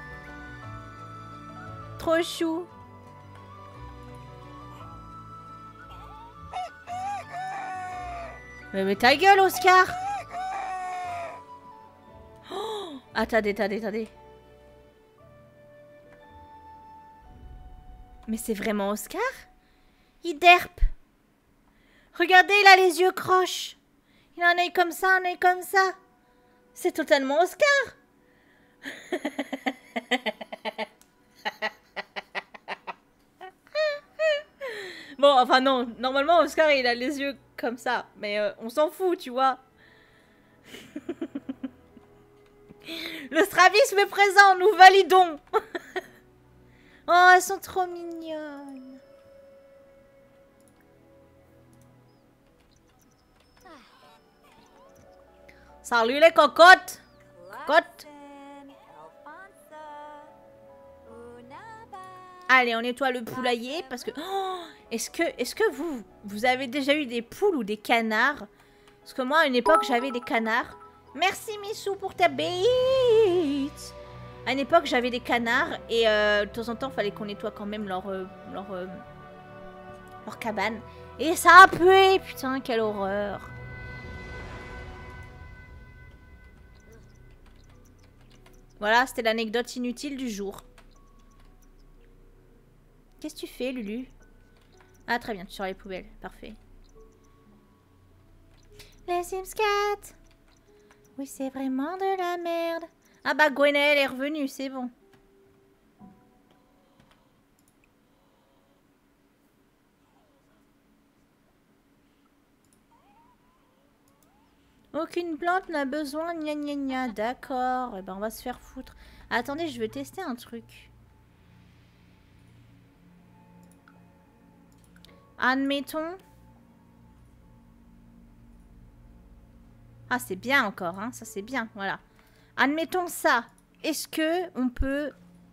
Trop chou. Mais ta gueule, Oscar! Oh, attendez. Mais c'est vraiment Oscar? Il derpe. Regardez, il a les yeux croches. Il a un œil comme ça, un œil comme ça. C'est totalement Oscar. Bon, enfin non, normalement Oscar il a les yeux comme ça, mais on s'en fout, tu vois. Le strabisme est présent, nous validons. Oh, elles sont trop mignonnes. Salut les cocottes. Cocottes. Allez, on nettoie le poulailler parce que... Oh, est-ce que vous avez déjà eu des poules ou des canards? Parce que moi, à une époque, j'avais des canards. Merci Missou pour ta bite. À une époque, j'avais des canards et de temps en temps, il fallait qu'on nettoie quand même leur cabane. Et ça a pué, putain, quelle horreur. Voilà, c'était l'anecdote inutile du jour. Qu'est-ce que tu fais, Lulu? Ah, très bien, tu sors les poubelles. Parfait. Les Sims 4. Oui, c'est vraiment de la merde. Ah bah, Gwenaëlle est revenue, c'est bon. Aucune plante n'a besoin, gna gna gna. D'accord, et ben on va se faire foutre. Attendez, je veux tester un truc. Admettons. Ah, c'est bien encore, hein. Ça, c'est bien, voilà. Admettons ça. Est-ce que on peut...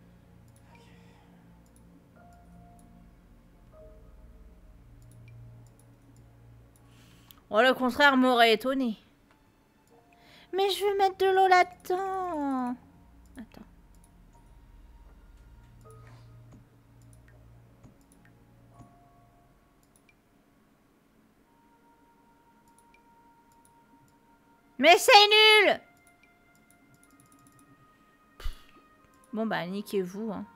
Oh, le contraire m'aurait étonné. Mais je veux mettre de l'eau là-dedans. Attends. Mais c'est nul! Bon bah niquez-vous, hein.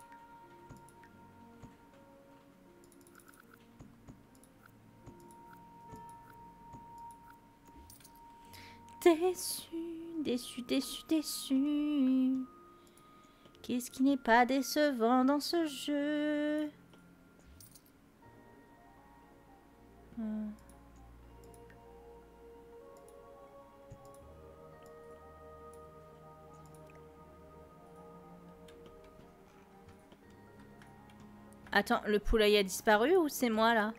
Déçu, déçu, déçu, déçu. Qu'est-ce qui n'est pas décevant dans ce jeu? Attends, le poulailler a disparu ou c'est moi là?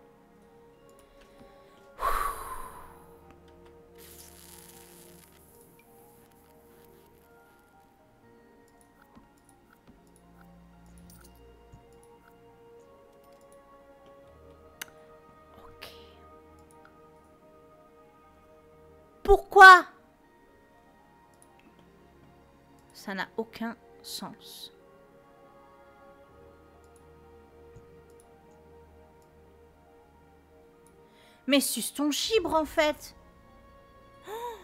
Ok. Pourquoi? Ça n'a aucun sens. Mais suce ton chibre en fait. Oh,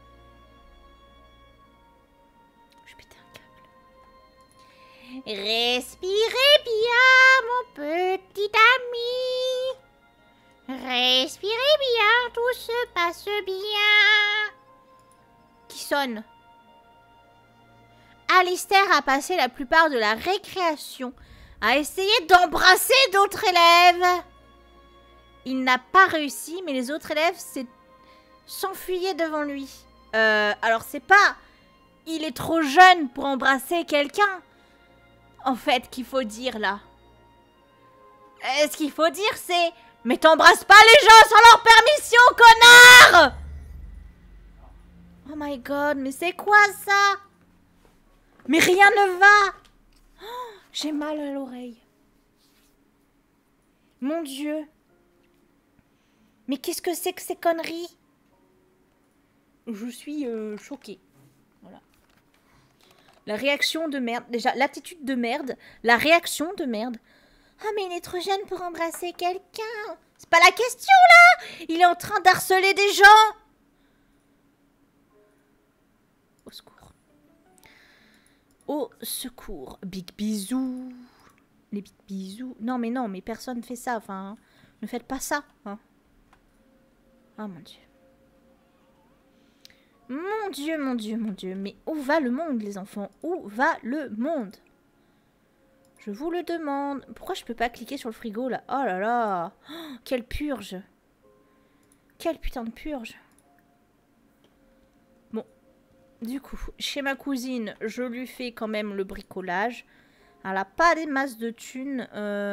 je vais péter un câble. Respirez bien mon petit ami. Respirez bien, tout se passe bien. Qui sonne? Alistair a passé la plupart de la récréation à essayer d'embrasser d'autres élèves. Il n'a pas réussi, mais les autres élèves s'enfuyaient devant lui. Alors c'est pas... Il est trop jeune pour embrasser quelqu'un. En fait, qu'il faut dire là. Ce qu'il faut dire, c'est... Mais t'embrasses pas les gens sans leur permission, connard! Oh my god, mais c'est quoi ça? Mais rien ne va! Oh, j'ai mal à l'oreille. Mon Dieu. Mais qu'est-ce que c'est que ces conneries? Je suis choquée. Voilà. La réaction de merde. Déjà, l'attitude de merde. La réaction de merde. Ah, mais il est trop jeune pour embrasser quelqu'un. C'est pas la question, là! Il est en train d'harceler des gens. Au secours. Au secours. Big bisous. Les big bisous. Non, mais personne fait ça. Enfin, ne faites pas ça. Hein. Oh mon Dieu. Mon Dieu, mon Dieu, mon Dieu. Mais où va le monde, les enfants? Où va le monde? Je vous le demande. Pourquoi je peux pas cliquer sur le frigo, là? Oh là là. Oh, quelle purge. Quelle putain de purge. Bon. Du coup, chez ma cousine, je lui fais quand même le bricolage. Elle a pas des masses de thunes.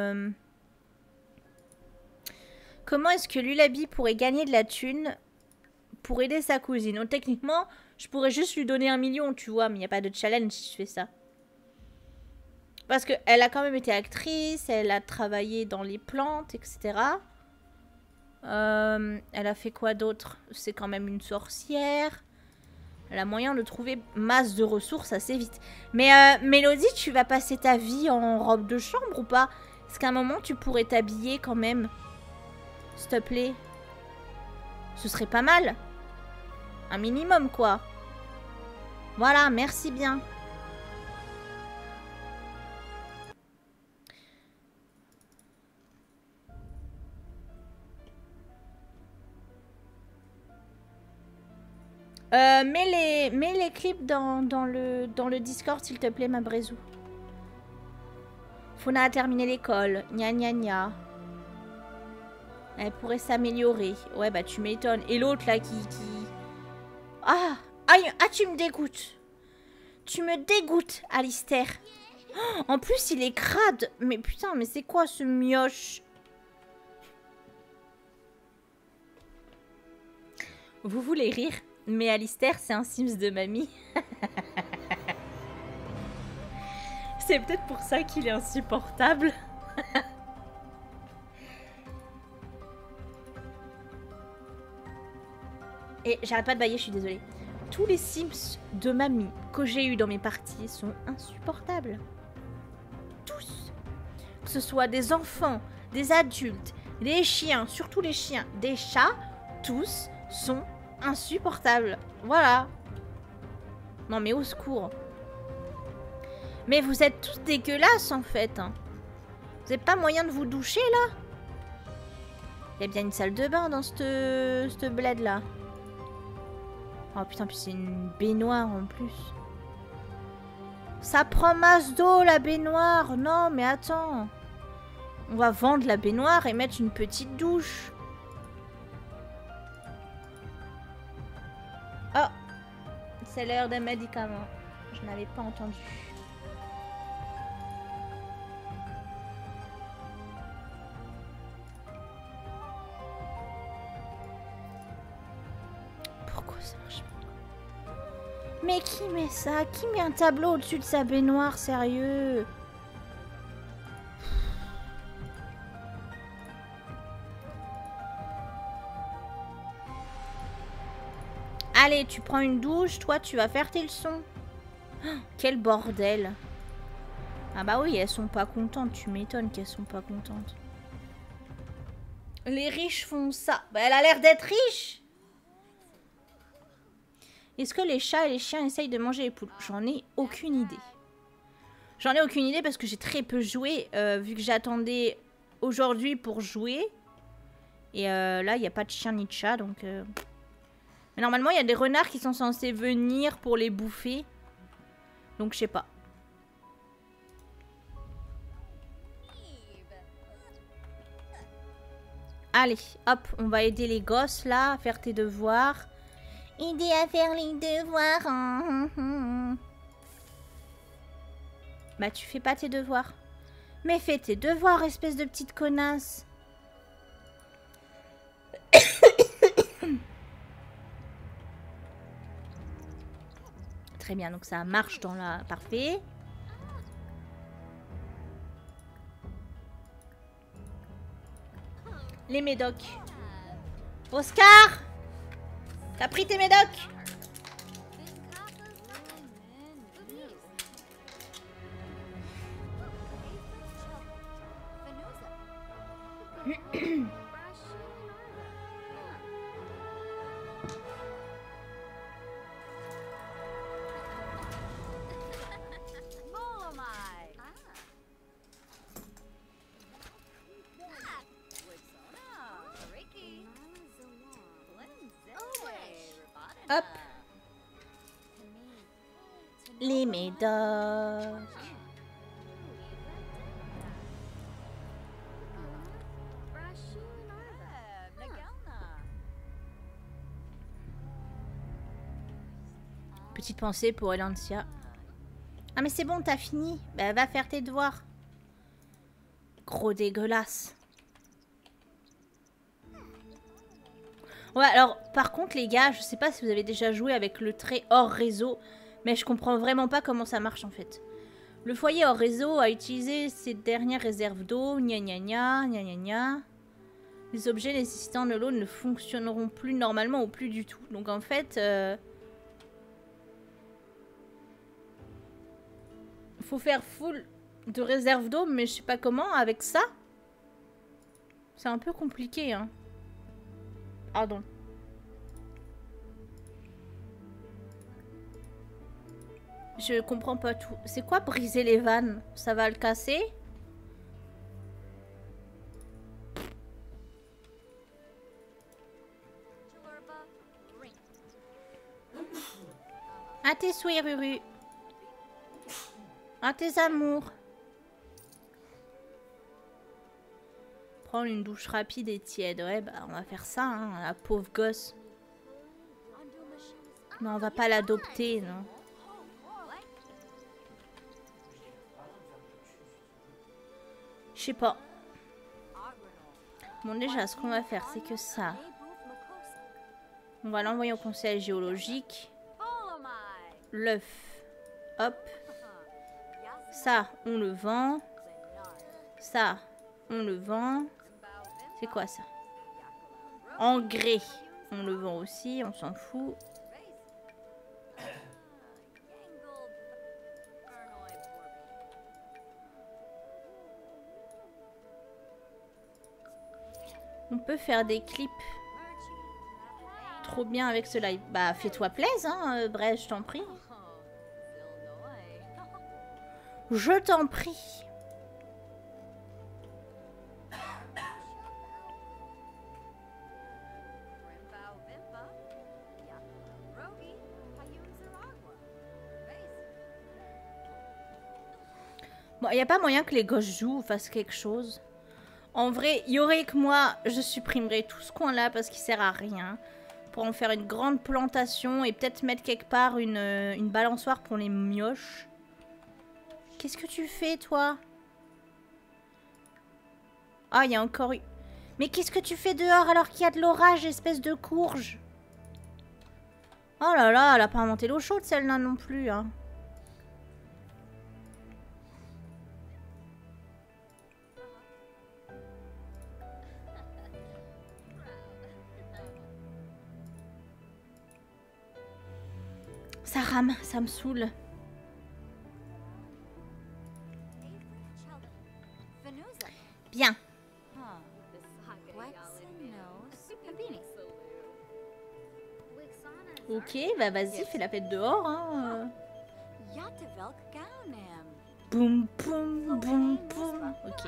Comment est-ce que Lulabi pourrait gagner de la thune pour aider sa cousine? Donc, techniquement, je pourrais juste lui donner 1 million, tu vois, mais il n'y a pas de challenge si je fais ça. Parce qu'elle a quand même été actrice, elle a travaillé dans les plantes, etc. Elle a fait quoi d'autre? C'est quand même une sorcière. Elle a moyen de trouver masse de ressources assez vite. Mais Mélodie, tu vas passer ta vie en robe de chambre ou pas? Est-ce qu'à un moment, tu pourrais t'habiller quand même? S'il te plaît. Ce serait pas mal. Un minimum, quoi. Voilà, merci bien. Mets les clips dans le Discord, s'il te plaît, ma Brésou. Fauna a terminé l'école. Gna gna gna. Elle pourrait s'améliorer. Ouais, bah tu m'étonnes. Et l'autre, là, qui... Ah, tu me dégoûtes. Tu me dégoûtes, Alistair. Oh, en plus, il est crade. Mais putain, mais c'est quoi ce mioche? Vous voulez rire? Mais Alistair, c'est un Sims de mamie. C'est peut-être pour ça qu'il est insupportable. Et j'arrête pas de bailler, je suis désolée. Tous les Sims de mamie que j'ai eu dans mes parties sont insupportables. Tous. Que ce soit des enfants, des adultes, des chiens, surtout les chiens, des chats, tous sont insupportables. Voilà. Non mais au secours. Mais vous êtes tous dégueulasses en fait. Hein. Vous n'avez pas moyen de vous doucher là? Il y a bien une salle de bain dans cette bled là. Oh putain, puis c'est une baignoire en plus. Ça prend masse d'eau la baignoire. Non mais attends. On va vendre la baignoire et mettre une petite douche. Oh, c'est l'heure des médicaments. Je n'avais pas entendu. Pourquoi ça marche pas? Mais qui met ça? Qui met un tableau au-dessus de sa baignoire? Sérieux? Allez, tu prends une douche, toi tu vas faire tes leçons. Oh, quel bordel. Ah bah oui, elles sont pas contentes, tu m'étonnes qu'elles sont pas contentes. Les riches font ça. Bah elle a l'air d'être riche. Est-ce que les chats et les chiens essayent de manger les poules? J'en ai aucune idée. J'en ai aucune idée parce que j'ai très peu joué, vu que j'attendais aujourd'hui pour jouer. Et là, il n'y a pas de chien ni de chat, donc... Mais normalement, il y a des renards qui sont censés venir pour les bouffer. Donc, je sais pas. Allez, hop, on va aider les gosses, là, à faire tes devoirs. Aider à faire les devoirs. Bah, tu fais pas tes devoirs. Mais fais tes devoirs, espèce de petite connasse. Très bien, donc ça marche dans la... Parfait. Les médocs. Oscar! T'as pris tes médocs? Hop. Les médocs. Petite pensée pour Elancia. Ah mais c'est bon, t'as fini. Bah va faire tes devoirs. Gros dégueulasse. Ouais, alors, par contre, les gars, je sais pas si vous avez déjà joué avec le trait hors réseau, mais je comprends vraiment pas comment ça marche, en fait. Le foyer hors réseau a utilisé ses dernières réserves d'eau, gna gna gna, gna gna gna. Les objets nécessitant de l'eau ne fonctionneront plus normalement ou plus du tout. Donc, en fait, faut faire full de réserve d'eau, mais je sais pas comment, avec ça. C'est un peu compliqué, hein. Pardon. Je comprends pas tout. C'est quoi briser les vannes? Ça va le casser? Oui, Ruru. À tes amours. Prendre une douche rapide et tiède. Ouais, bah on va faire ça, hein, la pauvre gosse. Mais on va pas l'adopter, non. Je sais pas. Bon, déjà, ce qu'on va faire, c'est que ça. On va l'envoyer au conseil géologique. L'œuf. Hop. Ça, on le vend. Ça, on le vend. C'est quoi ça? Engrais. On le vend aussi, on s'en fout. On peut faire des clips trop bien avec ce live. Bah, fais-toi plaisir, hein, bref, je t'en prie. Je t'en prie. Bon, il n'y a pas moyen que les gosses jouent ou fassent quelque chose. En vrai, il y aurait que moi, je supprimerais tout ce coin-là parce qu'il sert à rien. Pour en faire une grande plantation et peut-être mettre quelque part une balançoire pour les mioches. Qu'est-ce que tu fais, toi? Ah, il y a encore eu... Mais qu'est-ce que tu fais dehors alors qu'il y a de l'orage, espèce de courge? Oh là là, elle a pas inventé l'eau chaude, celle-là non plus, hein. Ça rame, ça me saoule. Bien. Ok, bah vas-y, fais la fête dehors. Hein. Boum, boum, boum, boum. Ok.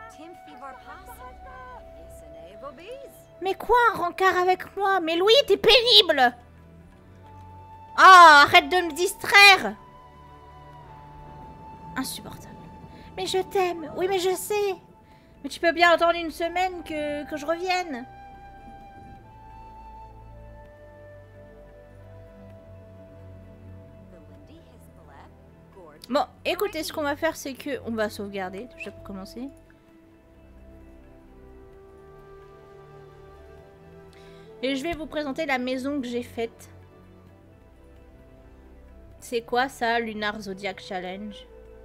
Mais quoi, un rencard avec moi? Mais Louis, t'es pénible! Ah, arrête de me distraire! Insupportable. Mais je t'aime. Oui, mais je sais. Mais tu peux bien attendre une semaine que je revienne. Bon, écoutez, ce qu'on va faire, c'est que on va sauvegarder, déjà pour commencer. Et je vais vous présenter la maison que j'ai faite. C'est quoi ça, Lunar Zodiac Challenge?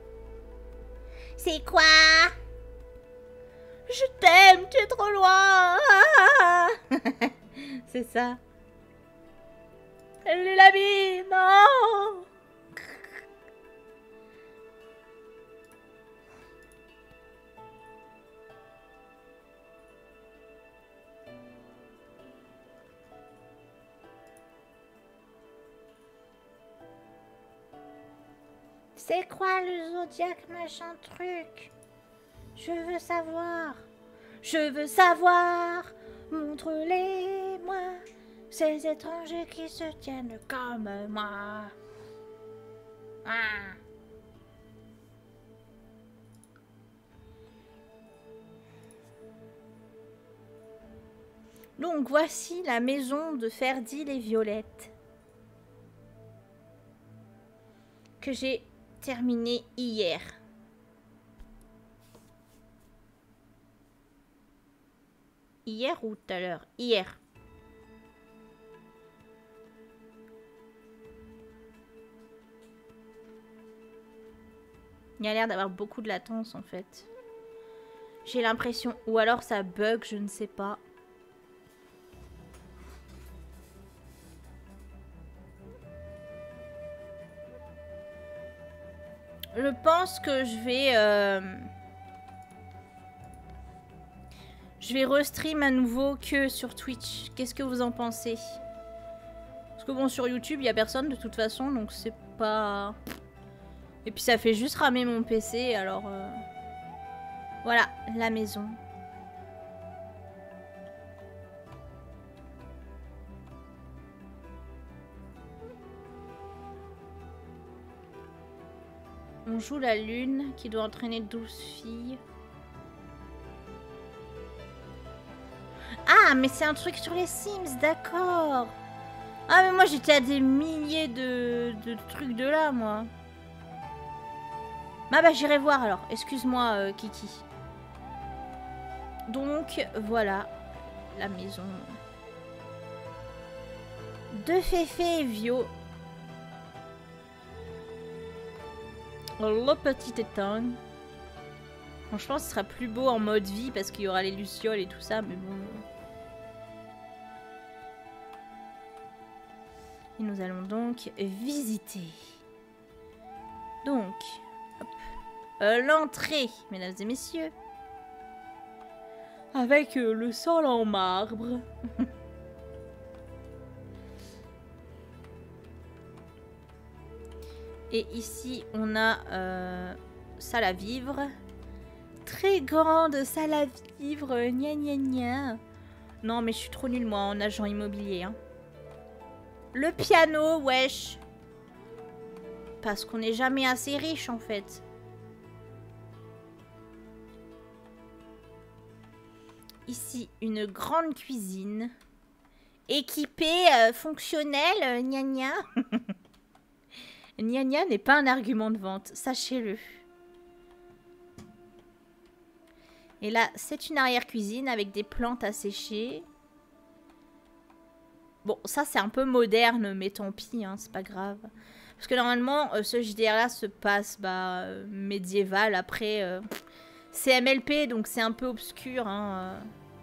C'est quoi? Je t'aime, tu es trop loin. C'est ça. Elle est l'ami, non. C'est quoi le zodiaque machin truc? Je veux savoir. Je veux savoir. Montre-les-moi. Ces étrangers qui se tiennent comme moi. Ah. Donc voici la maison de Ferdi les Violettes. Que j'ai terminé hier. Hier ou tout à l'heure? Hier. Il y a l'air d'avoir beaucoup de latence en fait. J'ai l'impression. Ou alors ça bug, je ne sais pas. Je pense que je vais restream à nouveau que sur Twitch. Qu'est-ce que vous en pensez? Parce que bon, sur YouTube, il n'y a personne de toute façon, donc c'est pas... Et puis ça fait juste ramer mon PC, alors... Voilà, la maison. On joue la lune qui doit entraîner 12 filles. Ah, mais c'est un truc sur les Sims, d'accord. Ah, mais moi j'étais à des milliers de trucs de là, moi. Ah bah j'irai voir alors. Excuse-moi, Kiki. Donc, voilà. La maison. De Féfé et Vio. Le petit étang. Franchement, ce sera plus beau en mode vie parce qu'il y aura les lucioles et tout ça, mais bon. Et nous allons donc visiter. Donc, l'entrée, mesdames et messieurs. Avec le sol en marbre. Et ici, on a salle à vivre. Très grande salle à vivre. Gna gna gna. Non, mais je suis trop nulle, moi, en agent immobilier. Hein. Le piano, wesh. Parce qu'on n'est jamais assez riche, en fait. Ici, une grande cuisine. Équipée, fonctionnelle, gna gna. Gna gna n'est pas un argument de vente, sachez-le. Et là, c'est une arrière-cuisine avec des plantes à sécher. Bon, ça c'est un peu moderne, mais tant pis, hein, c'est pas grave. Parce que normalement, ce JDR-là se passe médiéval. Après, c'est MLP, donc c'est un peu obscur. Hein,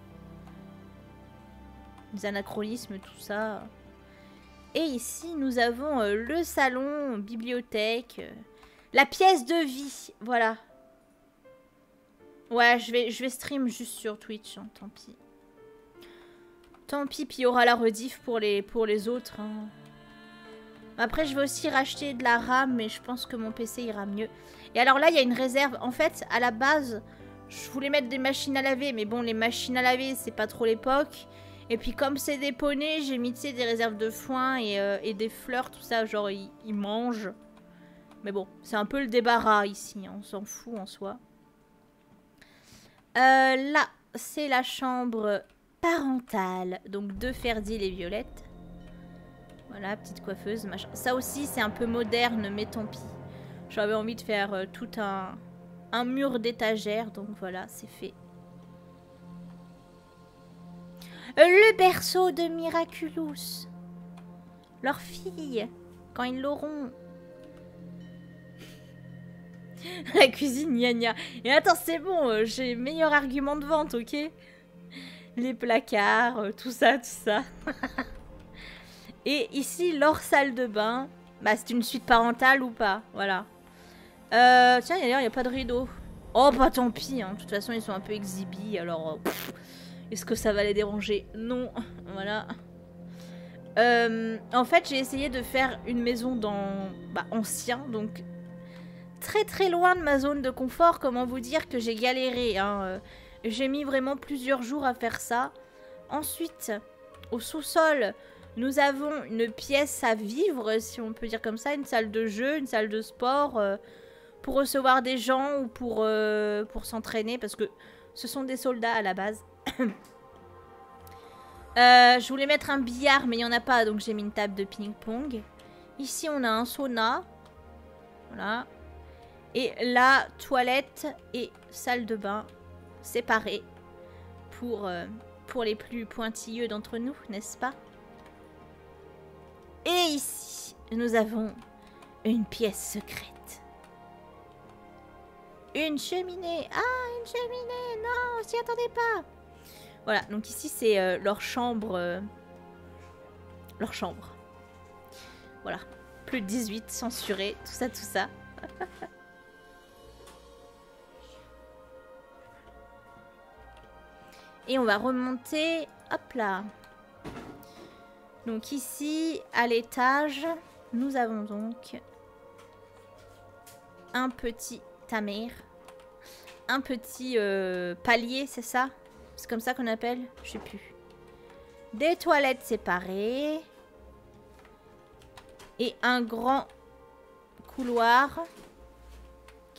les anachronismes, tout ça. Et ici, nous avons le salon, bibliothèque, la pièce de vie, voilà. Ouais, je vais stream juste sur Twitch, hein, tant pis. Tant pis, puis il y aura la rediff pour les autres. Hein. Après, je vais aussi racheter de la RAM, mais je pense que mon PC ira mieux. Et alors là, il y a une réserve. En fait, à la base, je voulais mettre des machines à laver, mais bon, les machines à laver, c'est pas trop l'époque. Et puis comme c'est des poneys, j'ai mis des réserves de foin et des fleurs, tout ça, genre ils mangent. Mais bon, c'est un peu le débarras ici, hein, on s'en fout en soi. Là, c'est la chambre parentale, donc de Ferdil et Violette. Voilà, petite coiffeuse, machin. Ça aussi, c'est un peu moderne, mais tant pis. J'avais envie de faire tout un mur d'étagères, donc voilà, c'est fait. Le berceau de Miraculous. Leur fille, quand ils l'auront. La cuisine, gna gna. Et attends, c'est bon, j'ai meilleur argument de vente, ok? Les placards, tout ça, tout ça. Et ici, leur salle de bain. Bah, c'est une suite parentale ou pas, voilà. Tiens, d'ailleurs, il n'y a pas de rideau. Oh, bah tant pis, hein. De toute façon, ils sont un peu exhibis, alors... Est-ce que ça va les déranger? Non, voilà. En fait, j'ai essayé de faire une maison dans ancien, donc très très loin de ma zone de confort. Comment vous dire que j'ai galéré, hein. J'ai mis vraiment plusieurs jours à faire ça. Ensuite, au sous-sol, nous avons une pièce à vivre, si on peut dire comme ça, une salle de jeu, une salle de sport, pour recevoir des gens ou pour s'entraîner, parce que ce sont des soldats à la base. Je voulais mettre un billard, mais il n'y en a pas, donc j'ai mis une table de ping-pong. Ici, on a un sauna. Voilà. Et là, toilette et salle de bain séparées pour les plus pointilleux d'entre nous, n'est-ce pas? Et ici, nous avons une pièce secrète. Une cheminée. Ah, une cheminée. Non, on s'y attendait pas. Voilà, donc ici c'est leur chambre. Leur chambre. Voilà. Plus de 18, censuré, tout ça, tout ça. Et on va remonter. Hop là. Donc ici, à l'étage, nous avons donc un petit tamer. Un petit palier, c'est ça? C'est comme ça qu'on appelle? Je sais plus. Des toilettes séparées. Et un grand couloir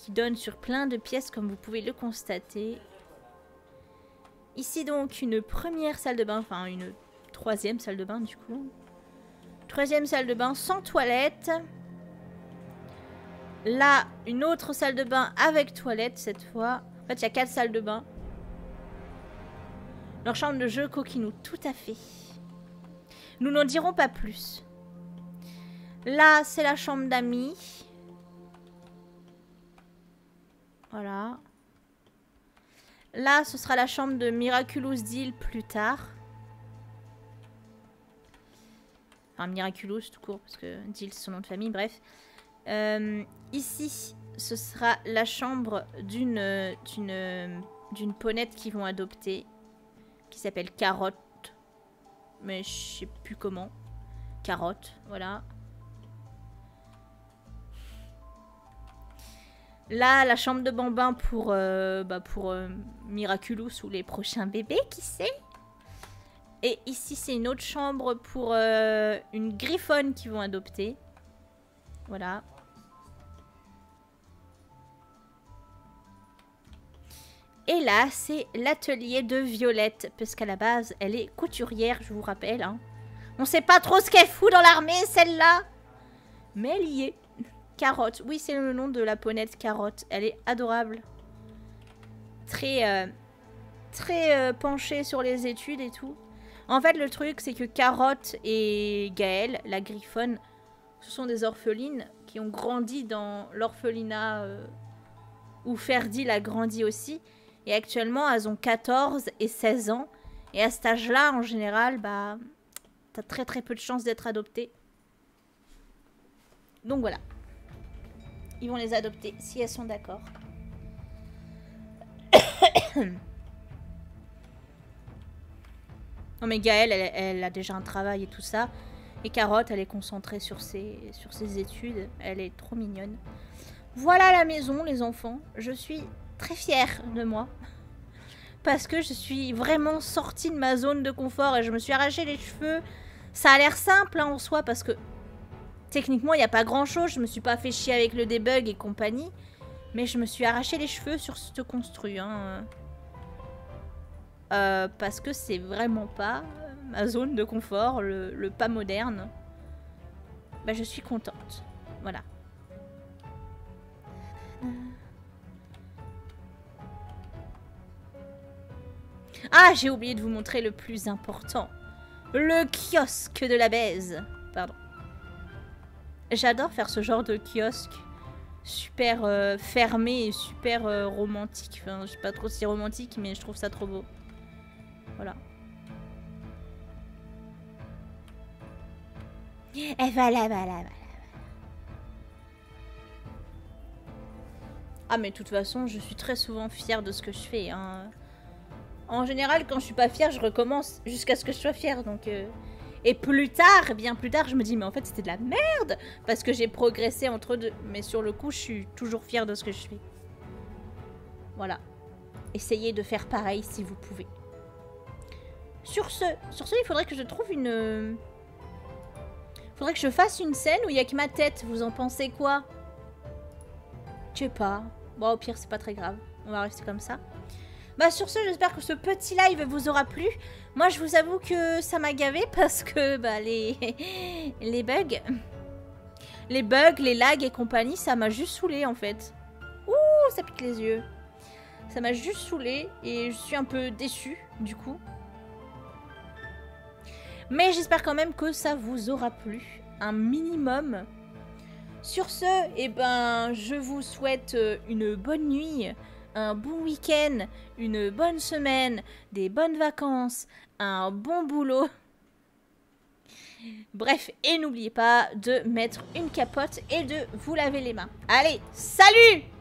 qui donne sur plein de pièces comme vous pouvez le constater. Ici donc une première salle de bain, enfin une troisième salle de bain du coup. Troisième salle de bain sans toilette. Là, une autre salle de bain avec toilette cette fois. En fait, il y a 4 salles de bain. Leur chambre de jeu coquinou, tout à fait. Nous n'en dirons pas plus. Là, c'est la chambre d'amis. Voilà. Là, ce sera la chambre de Miraculous Deal plus tard. Enfin, Miraculous tout court, parce que Deal c'est son nom de famille, bref. Ici, ce sera la chambre d'une ponette qu'ils vont adopter, qui s'appelle Carotte. Mais je sais plus comment. Carotte, voilà. Là, la chambre de bambin pour Miraculous ou les prochains bébés, qui sait. Et ici, c'est une autre chambre pour une griffonne qu'ils vont adopter. Voilà. Et là, c'est l'atelier de Violette. Parce qu'à la base, elle est couturière, je vous rappelle. Hein. On sait pas trop ce qu'elle fout dans l'armée, celle-là. Mais elle y est. Carotte. Oui, c'est le nom de la ponette Carotte. Elle est adorable. Très penchée sur les études et tout. En fait, le truc, c'est que Carotte et Gaëlle, la griffonne, ce sont des orphelines qui ont grandi dans l'orphelinat où Ferdi a grandi aussi. Et actuellement, elles ont 14 et 16 ans. Et à cet âge-là, en général, bah, t'as très peu de chances d'être adoptée. Donc voilà. Ils vont les adopter si elles sont d'accord. Non mais Gaëlle, elle a déjà un travail et tout ça. Et Carotte, elle est concentrée sur ses études. Elle est trop mignonne. Voilà la maison, les enfants. Je suis très fière de moi. Parce que je suis vraiment sortie de ma zone de confort et je me suis arraché les cheveux. Ça a l'air simple hein, en soi parce que techniquement, il n'y a pas grand-chose. Je me suis pas fait chier avec le debug et compagnie. Mais je me suis arraché les cheveux sur ce construit. Hein. Parce que c'est vraiment pas ma zone de confort, le pas moderne. Bah, je suis contente. Voilà. Ah, j'ai oublié de vous montrer le plus important. Le kiosque de la baise. Pardon. J'adore faire ce genre de kiosque. Super fermé et super romantique. Enfin, je sais pas trop si romantique, mais je trouve ça trop beau. Voilà. Et voilà. Ah, mais de toute façon, je suis très souvent fière de ce que je fais. Hein. En général, quand je suis pas fière, je recommence jusqu'à ce que je sois fière. Donc, et plus tard, bien plus tard, je me dis, mais en fait, c'était de la merde. Parce que j'ai progressé entre deux. Mais sur le coup, je suis toujours fière de ce que je fais. Voilà. Essayez de faire pareil si vous pouvez. Sur ce, il faudrait que je trouve une... Faudrait que je fasse une scène où il n'y a que ma tête. Vous en pensez quoi? Je sais pas. Bon, au pire, c'est pas très grave. On va rester comme ça. Bah, sur ce, j'espère que ce petit live vous aura plu. Moi, je vous avoue que ça m'a gavé parce que bah, les bugs... Les bugs, les lags et compagnie, ça m'a juste saoulé en fait. Ouh, ça pique les yeux. Ça m'a juste saoulé et je suis un peu déçue du coup. Mais j'espère quand même que ça vous aura plu. Un minimum. Sur ce, eh ben, je vous souhaite une bonne nuit, un bon week-end, une bonne semaine, des bonnes vacances, un bon boulot. Bref, et n'oubliez pas de mettre une capote et de vous laver les mains. Allez, salut!